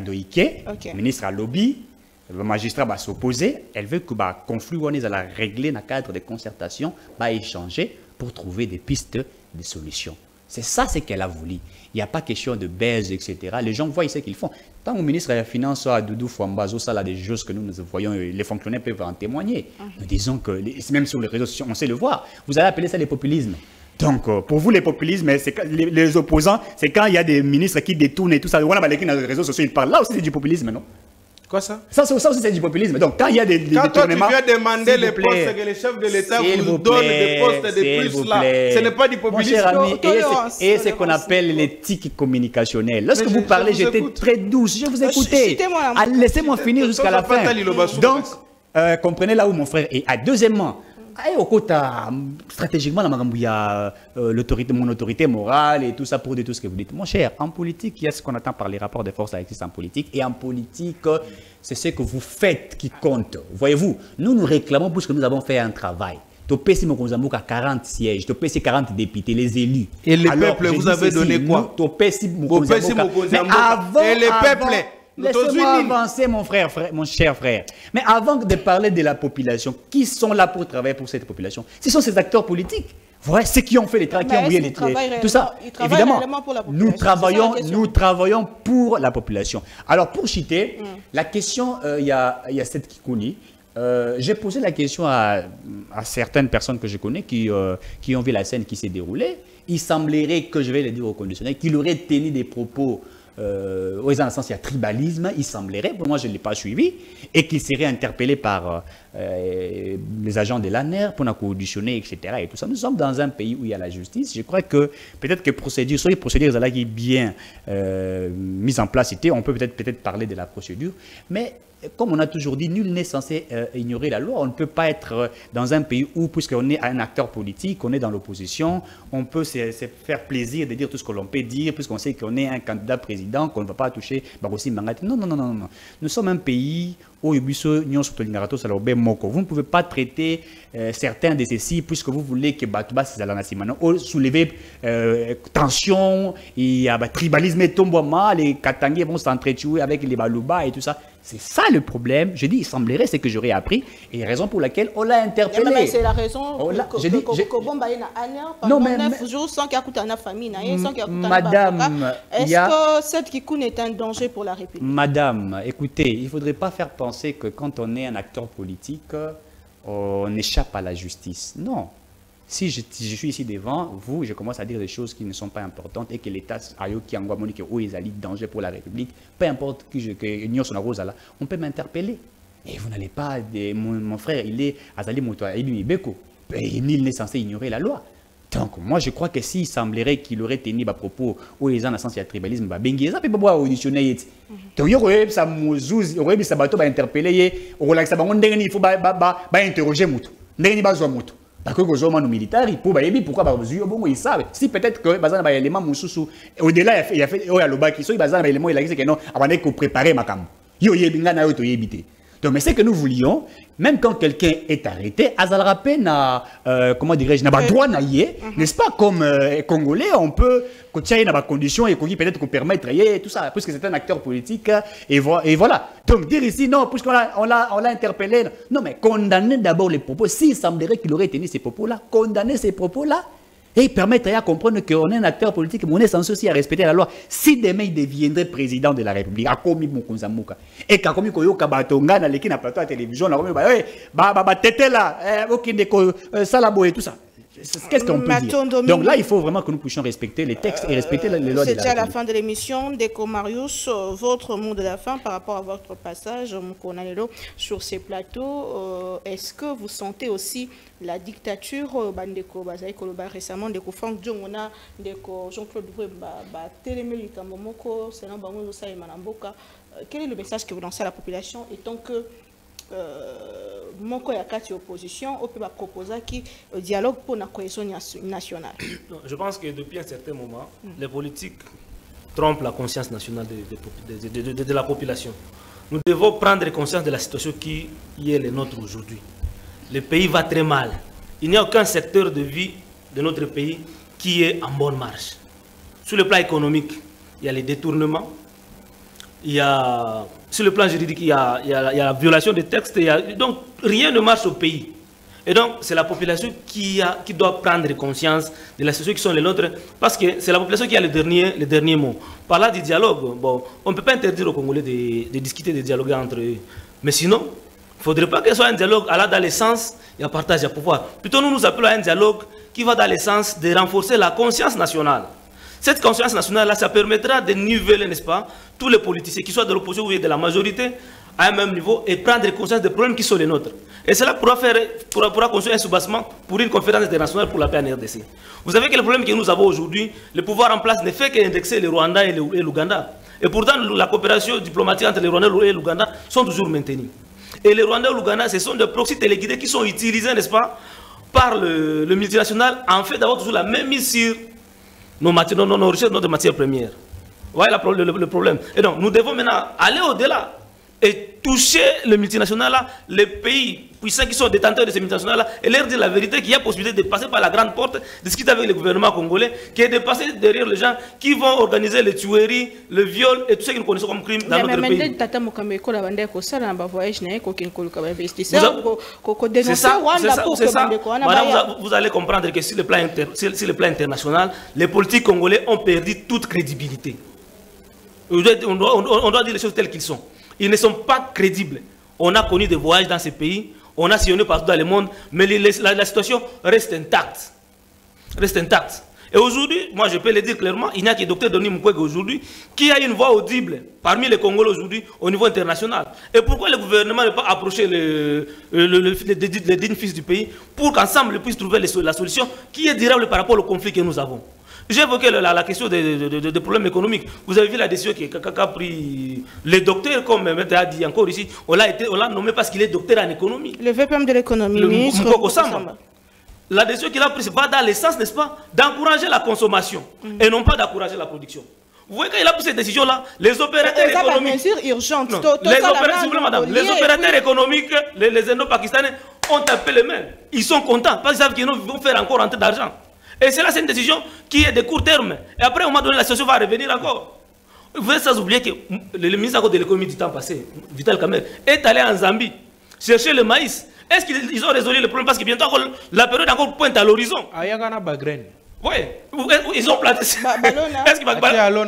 le ministre à lobby, le magistrat va s'opposer, elle veut que le bah, conflit, on est à la régler dans le cadre de concertation, va échanger pour trouver des pistes de solutions. C'est ça ce qu'elle a voulu. Il n'y a pas question de baise, et cetera. Les gens voient ce qu'ils font. Tant au ministre de la Finance, à Doudou Fouambazo, ça, là, des choses que nous, nous voyons, les fonctionnaires peuvent en témoigner. Nous disons que, même sur les réseaux sociaux, on sait le voir. Vous allez appeler ça le populisme. Donc, euh, pour vous, les populismes, c'est quand- les, les opposants, c'est quand il y a des ministres qui détournent et tout ça. Voilà, bah, les qui dans les réseaux sociaux, ils parlent. Là aussi, c'est du populisme, non? Quoi ça? Ça, c'est- ça aussi, c'est du populisme. Donc, quand il y a des, des Quand toi tu détournements... viens demander s'il les vous plaît, postes que les chefs de l'État s'il vous vous donnent plaît, des postes de s'il plus vous là, plaît. ce n'est pas du Mon populisme. cher ami, et Tolérance, c'est- et c'est ce qu'on tolérance. appelle l'éthique communicationnelle. Lorsque Mais vous je- parlez, je vous j'étais écoute. très douce. Je vous Euh, écoutais. citez-moi la- Ah, laissez-moi finir jusqu'à la Toto fin. Fatali Lobassou. Donc, euh, comprenez là où mon frère est. Ah, deuxièmement, ah, au côté, stratégiquement, la magambo, il y a euh, l'autorité, mon autorité morale et tout ça pour dire tout ce que vous dites. Mon cher, en politique, il y a ce qu'on attend par les rapports de force qui existent en politique. Et en politique, euh, c'est ce que vous faites qui compte. Voyez-vous, nous nous réclamons parce que nous avons fait un travail. Topesi Mokonzambouk à quarante sièges, Topesi quarante députés, les élus. Et le Alors, peuple, je vous dis avez ceci, donné quoi? nous, Topesi Topesi Mokonzambouk. Mais Mokonzambouk. avant, Et le avant- peuple, nous laissez-moi tous unis. avancer, mon frère, frère, mon cher frère. Mais avant de parler de la population, qui sont là pour travailler pour cette population? Ce sont ces acteurs politiques. Voilà, ceux qui ont fait les travaux, qui Mais ont mouillé est-ce les qu'ils travaillent tout ça. réellement- ils travaillent Évidemment, réellement pour la population? nous C'est ça la travaillons, question. nous travaillons pour la population. Alors pour citer, la question, euh, il y a, il y a cette Kikouni. Euh, j'ai posé la question à, à certaines personnes que je connais qui, euh, qui ont vu la scène qui s'est déroulée. Il semblerait que, je vais le dire au conditionnel, qu'il aurait tenu des propos, euh, dans le sens il y a tribalisme, il semblerait, pour moi je ne l'ai pas suivi, et qu'il serait interpellé par euh, les agents de l'A N R pour nous auditionner, et cetera. Et tout ça. Nous sommes dans un pays où il y a la justice. Je crois que peut-être que procédure, soit les procédures qui sont bien euh, mises en place, on peut peut-être peut-être parler de la procédure, mais comme on a toujours dit, nul n'est censé euh, ignorer la loi. On ne peut pas être euh, dans un pays où, puisqu'on est un acteur politique, on est dans l'opposition, on peut se, se faire plaisir de dire tout ce que l'on peut dire, puisqu'on sait qu'on est un candidat président, qu'on ne va pas toucher Barossi Mangati. Non, non, non, non, non. Nous sommes un pays où vous ne pouvez pas traiter euh, certains de ceux-ci, puisque vous voulez que Batouba soulever euh, tension, il y a bah, tribalisme et tombement, les Katangais vont s'entretuer avec les Balouba et tout ça. C'est ça le problème. Je dis, il semblerait, c'est que j'aurais appris, et raison pour laquelle on l'a interpellé. Mais c'est la raison Oh là, que je dis, j'ai- Non, pendant mais- neuf mais- jours sans qu'il y ait une famille, sans qu'il y ait un Madame, avocat. il Est-ce y a- que cette Kikoun est un danger pour la République? Madame, écoutez, il ne faudrait pas faire penser que quand on est un acteur politique, on échappe à la justice. Non. Si je, si je suis ici devant vous, je commence à dire des choses qui ne sont pas importantes et que l'État a eu qui a que où ils allaient danger pour la République, peu importe que je que Union son rose là, on peut m'interpeller. Et vous n'allez pas, de, mon, mon frère, il est Azali Motoa, il est Beko. Et nul n'est censé ignorer la loi. Donc, moi, je crois que s'il semblerait qu'il aurait tenu à propos où les gens, dans le sens, il y a tribalisme, bah, bengi, ça peut pas auditionner. Donc, il y aurait ça, Mouzouz, il y aurait ça, bateau, bah, interpeller, il y aurait il faut, bah, bah, bah, interroger Moutou. Il bah, Moutou. Parce que les hommes militaires, pour bah, pourquoi bah, ils savent. Si peut-être que, bah, bah, l'élément Moussou, au-delà, il y a fait, il y a le bas qui sont, bah, bah, l'élément, il a dit que non, avant de préparer ma cam. Yo, il y a un autre, il Donc, mais c'est que nous voulions, même quand quelqu'un est arrêté, Azalrape n'a, euh, comment dirais-je, n'a pas droit à y n'est-ce pas, comme euh, Congolais, on peut, quand il y a des conditions et qu'on peut-être qu'on permettre et tout ça, puisque c'est un acteur politique, et, vo et voilà. Donc, dire ici, non, puisqu'on l'a on l'a on l'a interpellé, non, mais condamner d'abord les propos, s'il semblerait qu'il aurait tenu ces propos-là, condamner ces propos-là, Et il permet à comprendre qu'on est un acteur politique, mais on est censé aussi à respecter la loi. Si demain il deviendrait président de la République, à comme il et qu'à comme il y a Kabatonga, dans l'équipe, dans plateau à la télévision, là, bah, bah, bah, tété là, ok, salabo et tout ça. Qu'est-ce qu'on peut dire? Donc là, il faut vraiment que nous puissions respecter les textes et respecter les lois de la République. C'est déjà la fin de l'émission. Déco Marius, votre mot de la fin par rapport à votre passage sur ces plateaux, est-ce que vous sentez aussi la dictature Bandeko Bazaï Koloba récemment, Déco Franck Djongona, Déco Jean-Claude Télémé, Kamomoko, Sénan Bango, Saï Manamboka? Quel est le message que vous lancez à la population étant que Euh, moko ya kati opposition on peut proposer qui dialogue pour la cohésion nationale? Je pense que depuis un certain moment, mm. les politiques trompent la conscience nationale de, de, de, de, de, de la population. Nous devons prendre conscience de la situation qui est la nôtre aujourd'hui. Le pays va très mal. Il n'y a aucun secteur de vie de notre pays qui est en bonne marche. Sur le plan économique, il y a les détournements, il y a, sur le plan juridique, il y a, il y a, il y a la violation des textes. Il y a, donc, rien ne marche au pays. Et donc, c'est la population qui, a, qui doit prendre conscience de la situation qui sont les nôtres, parce que c'est la population qui a le dernier, le dernier mot. Par là du dialogue, bon, on ne peut pas interdire aux Congolais de, de discuter, de dialoguer entre eux. Mais sinon, il ne faudrait pas que ce soit un dialogue allant dans le sens, il y a partage, il y a pouvoir. Plutôt, nous nous appelons à un dialogue qui va dans le sens de renforcer la conscience nationale. Cette conscience nationale-là, ça permettra de niveler, n'est-ce pas, tous les politiciens, qu'ils soient de l'opposition ou de la majorité, à un même niveau et prendre conscience des problèmes qui sont les nôtres. Et cela pourra, faire, pourra, pourra construire un soubassement pour une conférence internationale pour la paix en R D C. Vous savez que le problème que nous avons aujourd'hui, le pouvoir en place ne fait qu'indexer le Rwanda et l'Ouganda. Et pourtant, la coopération diplomatique entre le Rwanda et l'Ouganda sont toujours maintenues. Et le Rwanda et l'Ouganda, ce sont des proxys téléguidés qui sont utilisés, n'est-ce pas, par le, le multinational, en fait d'avoir toujours la même mise sur nos, matières, nos, nos recherches, notre matière première. Voilà le, le, le problème. Et donc, nous devons maintenant aller au-delà et toucher le multinational, là, les pays puissants qui sont détenteurs de ces multinationales, là, et leur dire la vérité qu'il y a possibilité de passer par la grande porte, discuter avec le gouvernement congolais, qui est de passer derrière les gens qui vont organiser les tueries, le viol et tout ce que nous connaissons comme crime dans notre pays. C'est ça, c'est ça. Madame, vous, vous allez comprendre que sur le plan, inter, sur, sur le plan international, les politiques congolais ont perdu toute crédibilité. On doit, on doit, on doit dire les choses telles qu'elles sont. Ils ne sont pas crédibles. On a connu des voyages dans ces pays, on a sillonné partout dans le monde, mais les, les, la, la situation reste intacte. Reste intacte. Et aujourd'hui, moi je peux le dire clairement, il n'y a que le docteur Denis Mukwege aujourd'hui qui a une voix audible parmi les Congolais aujourd'hui au niveau international. Et pourquoi le gouvernement ne pas approcher les, le, le, le, les, les dignes fils du pays pour qu'ensemble ils puissent trouver les, la solution qui est durable par rapport au conflit que nous avons? J'ai évoqué la, la question des de, de, de problèmes économiques. Vous avez vu la décision qu'a pris les docteurs, comme M. a dit encore ici, on l'a nommé parce qu'il est docteur en économie. Le V P M de l'économie, ministre. La décision qu'il a prise va dans le sens, n'est-ce pas, d'encourager la consommation mm. et non pas d'encourager la production. Vous voyez, quand il a pris cette décision-là, les opérateurs économiques... urgente. Non, les, opérateurs, madame, les opérateurs économiques, les, les Indo-Pakistanais, ont tapé les mains. Ils sont contents parce qu'ils savent qu'ils vont faire encore rentrer d'argent. Et c'est là, c'est une décision qui est de court terme. Et après, au moment donné, la situation va revenir encore. Vous êtes sans oublier que le ministre de l'économie du temps passé, Vital Kamerhe, est allé en Zambie chercher le maïs. Est-ce qu'ils ont résolu le problème? Parce que bientôt, la période encore pointe à l'horizon. Ayagana Bagren. Oui, ils ont planté. Est-ce qu'il va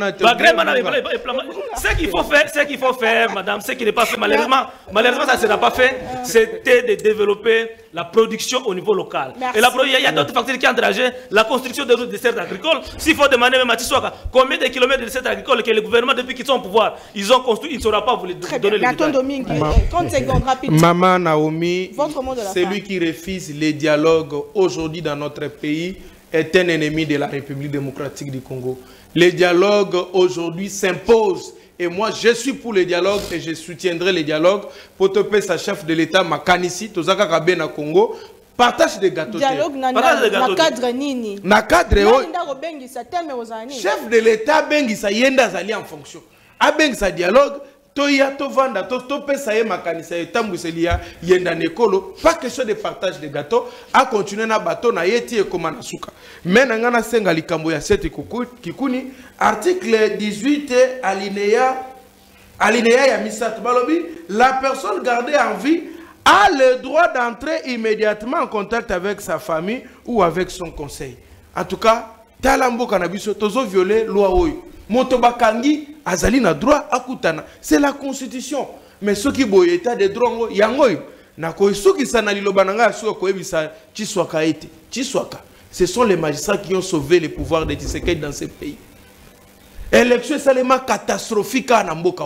Ce qu'il faut faire, ce qu'il faut faire, madame, ce qui n'est pas fait, malheureusement, malheureusement, ça ne sera pas fait, c'était de développer la production au niveau local. Merci. Et la, il y a d'autres facteurs qui encouragent la construction de routes de desserts agricoles. S'il faut demander même à Tissoaka combien de kilomètres de desserts agricoles que le gouvernement, depuis qu'ils sont au pouvoir, ils ont construit, il ne saura pas vous les donner les détails. Maman Naomi, celui qui refuse les dialogues aujourd'hui dans notre pays est un ennemi de la République démocratique du Congo. Les dialogues aujourd'hui s'imposent. Et moi, je suis pour les dialogues et je soutiendrai les dialogues. Pour te payer sa chef de l'État, Makanisi, Tozaka Kabena Congo, partage des gâteaux. Dialogue na cadre nini. Na cadre chef de l'État bengisa yenda zali en fonction. A bengisa dialogue. Toya to vanda to to pesa ye makanisa etambuselia yenda nekolo pas question de partage de gâteaux à continuer na bateau na yeti e komana suka mais ngana senga likambo ya sete kikuni article dix-huit alinéa alinéa ya misat balobi la personne gardée en vie a le droit d'entrer immédiatement en contact avec sa famille ou avec son conseil. En tout cas, talambo cannabis, tozo violé loi oyo. Motobakangi azali na droit akutana. C'est la constitution. Mais ceux qui boy état de droit yangoy na ko soki sana liloba nanga so ko ebisa Chiswaka ete. Chiswaka. Ce sont les magistrats qui ont sauvé le pouvoir de Tshisekedi dans ce pays. Élection est catastrophique à Namboka.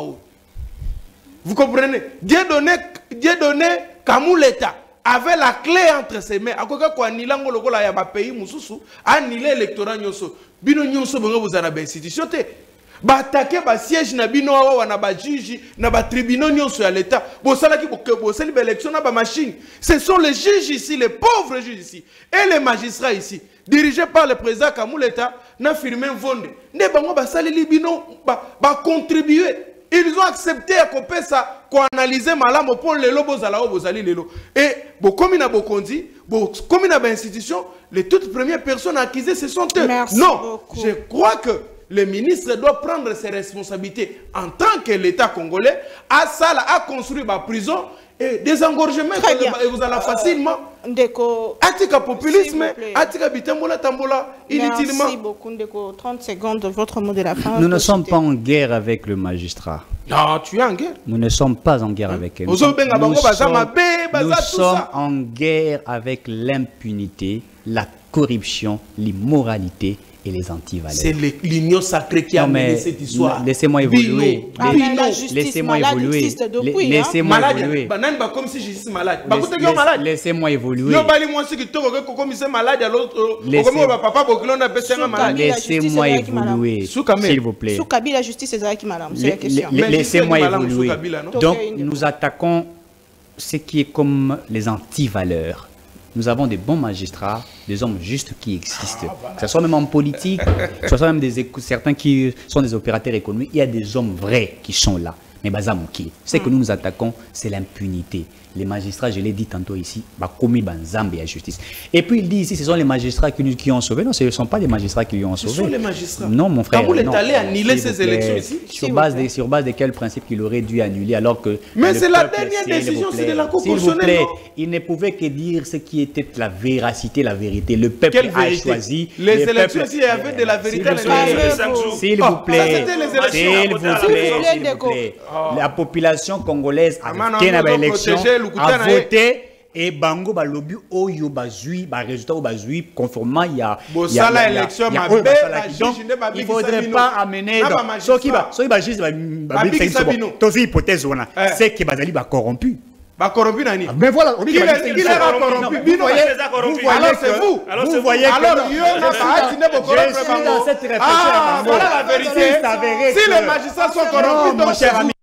Vous comprenez? Dieu donné, Dieu donné, Kamou l'État avait la clé entre ses mains. À quoi qu'on annule l'angola ya ba pays mususu, annule l'électorat nyoso. Bino nyoso bongo vous avez institution te. Ba attaquer ba siège na bino wa na ba juge na ba tribunaux nyoso ya l'État. Bo sala ki bo bo sali ba élection na ba machine. Ce sont les juges ici, les pauvres juges ici et les magistrats ici, dirigés par le président Kamou l'État, n'a firmé Vonde. Ne bango ba sali li bino ba ba contribuer. Ils ont accepté à couper ça, qu'on analyse malam pour les lobos à la obosali lelo. Et bon, comme il a bokondi, bon, comme il a une institution, les toutes premières personnes accusées ce sont eux. Merci non, beaucoup. Je crois que le ministre doit prendre ses responsabilités en tant que l'État congolais, à ça, à construire ma prison et des engorgements et vous allez facilement. Ndeko, Atika populisme, Atika bitambola tambola, inutilement. merci beaucoup, Ndeko. trente secondes de votre mot de la fin. Nous ne sommes pas en guerre avec le magistrat. Non, tu es en guerre. Nous ne sommes pas en guerre avec elle. Nous Nous sommes, sommes, nous nous sommes- sommes nous sommes en guerre avec l'impunité, la corruption, l'immoralité et les antivaleurs. C'est le- l'union sacrée qui a Non, mais mené cette histoire. laissez-moi évoluer. Ah, Les- mais la justice Laissez-moi malade évoluer. existe depuis, La- hein. Laissez-moi Malade, évoluer. banane ba comme si je suis malade. Ba Laisse- kote yo malade. Laissez-moi évoluer. Yo bali moi si qui toko ko comme c'est malade à l'autre. Laissez- Comme ba papa bokilo na pesa nga malade. la justice Laissez-moi est là qui m'a évoluer, Sous Kamel. s'il vous plaît. Sous Kabila, la justice est là qui madame, c'est La- la question. la- Mais Laissez-moi jusqu'à Madame évoluer. Souka-Bila, non? Donc, Ok, une- nous attaquons ce qui est comme les antivaleurs. Nous avons des bons magistrats, des hommes justes qui existent. Que ce soit même en politique, que ce soit même des, éco- certains qui sont des opérateurs économiques, il y a des hommes vrais qui sont là. Mais Bazamouki, ce que nous nous attaquons, c'est l'impunité. Les magistrats, je l'ai dit tantôt ici, bah, commis Banzambe et la justice. Et puis il dit ici, ce sont les magistrats qui, nous- qui ont sauvé. Non, ce ne sont pas les magistrats qui lui ont Ce sauvé. sont les magistrats. Non, mon frère. Kaboul est non. allé annuler S'il vous ces plaît. élections ici. Sur S'il base, vous de, plaît. sur base de quel principe qu'il aurait dû annuler alors que. Mais le c'est la peuple, dernière s'il vous décision, plaît, c'est de la Cour s'il vous constitutionnelle, plaît, non? il ne pouvait que dire ce qui était la véracité, la vérité. Le peuple Quelle a vérité? choisi. Les le élections peuple- ici, il y avait de la vérité à S'il vous l'intérieur. plaît. Calmez-vous. S'il Oh, vous plaît, ça, c'était les élections. s'il vous plaît, S'il vous plaît, s'il vous Ndeko. plaît. La population congolaise a Amana, voté on dans doit l'élection, protéger le Koutana, a eh. voté et bango balobi oyo bazui ba résultat bazui conformément il y a Bon, il y a- ça, la il y a- élection, il y a- ma oyo belle, basalaki. la Donc, juge ne ba il bikisa faudrait bino. pas amener Na ba donc magistrat. soki ba soki ba juste ba ba bikisa bino. tozi hypothèse wana Eh. c'est que bazali ba corrompu. Ba corrompu nani? Mais voilà, on dit Qui que les- bazali- qui les a corrompus? Vous Bino, voyez, les a corrompus. vous voyez Alors, que- c'est vous. Alors, vous c'est voyez vous. que Alors, non. yo na Je ba ati ne bokoro suis bango. dans cette réflexion. Ah, Bango. voilà la vérité. C'est avéré Si que- les magistrats sont Non, corrompus, mon donc cher c'est ami,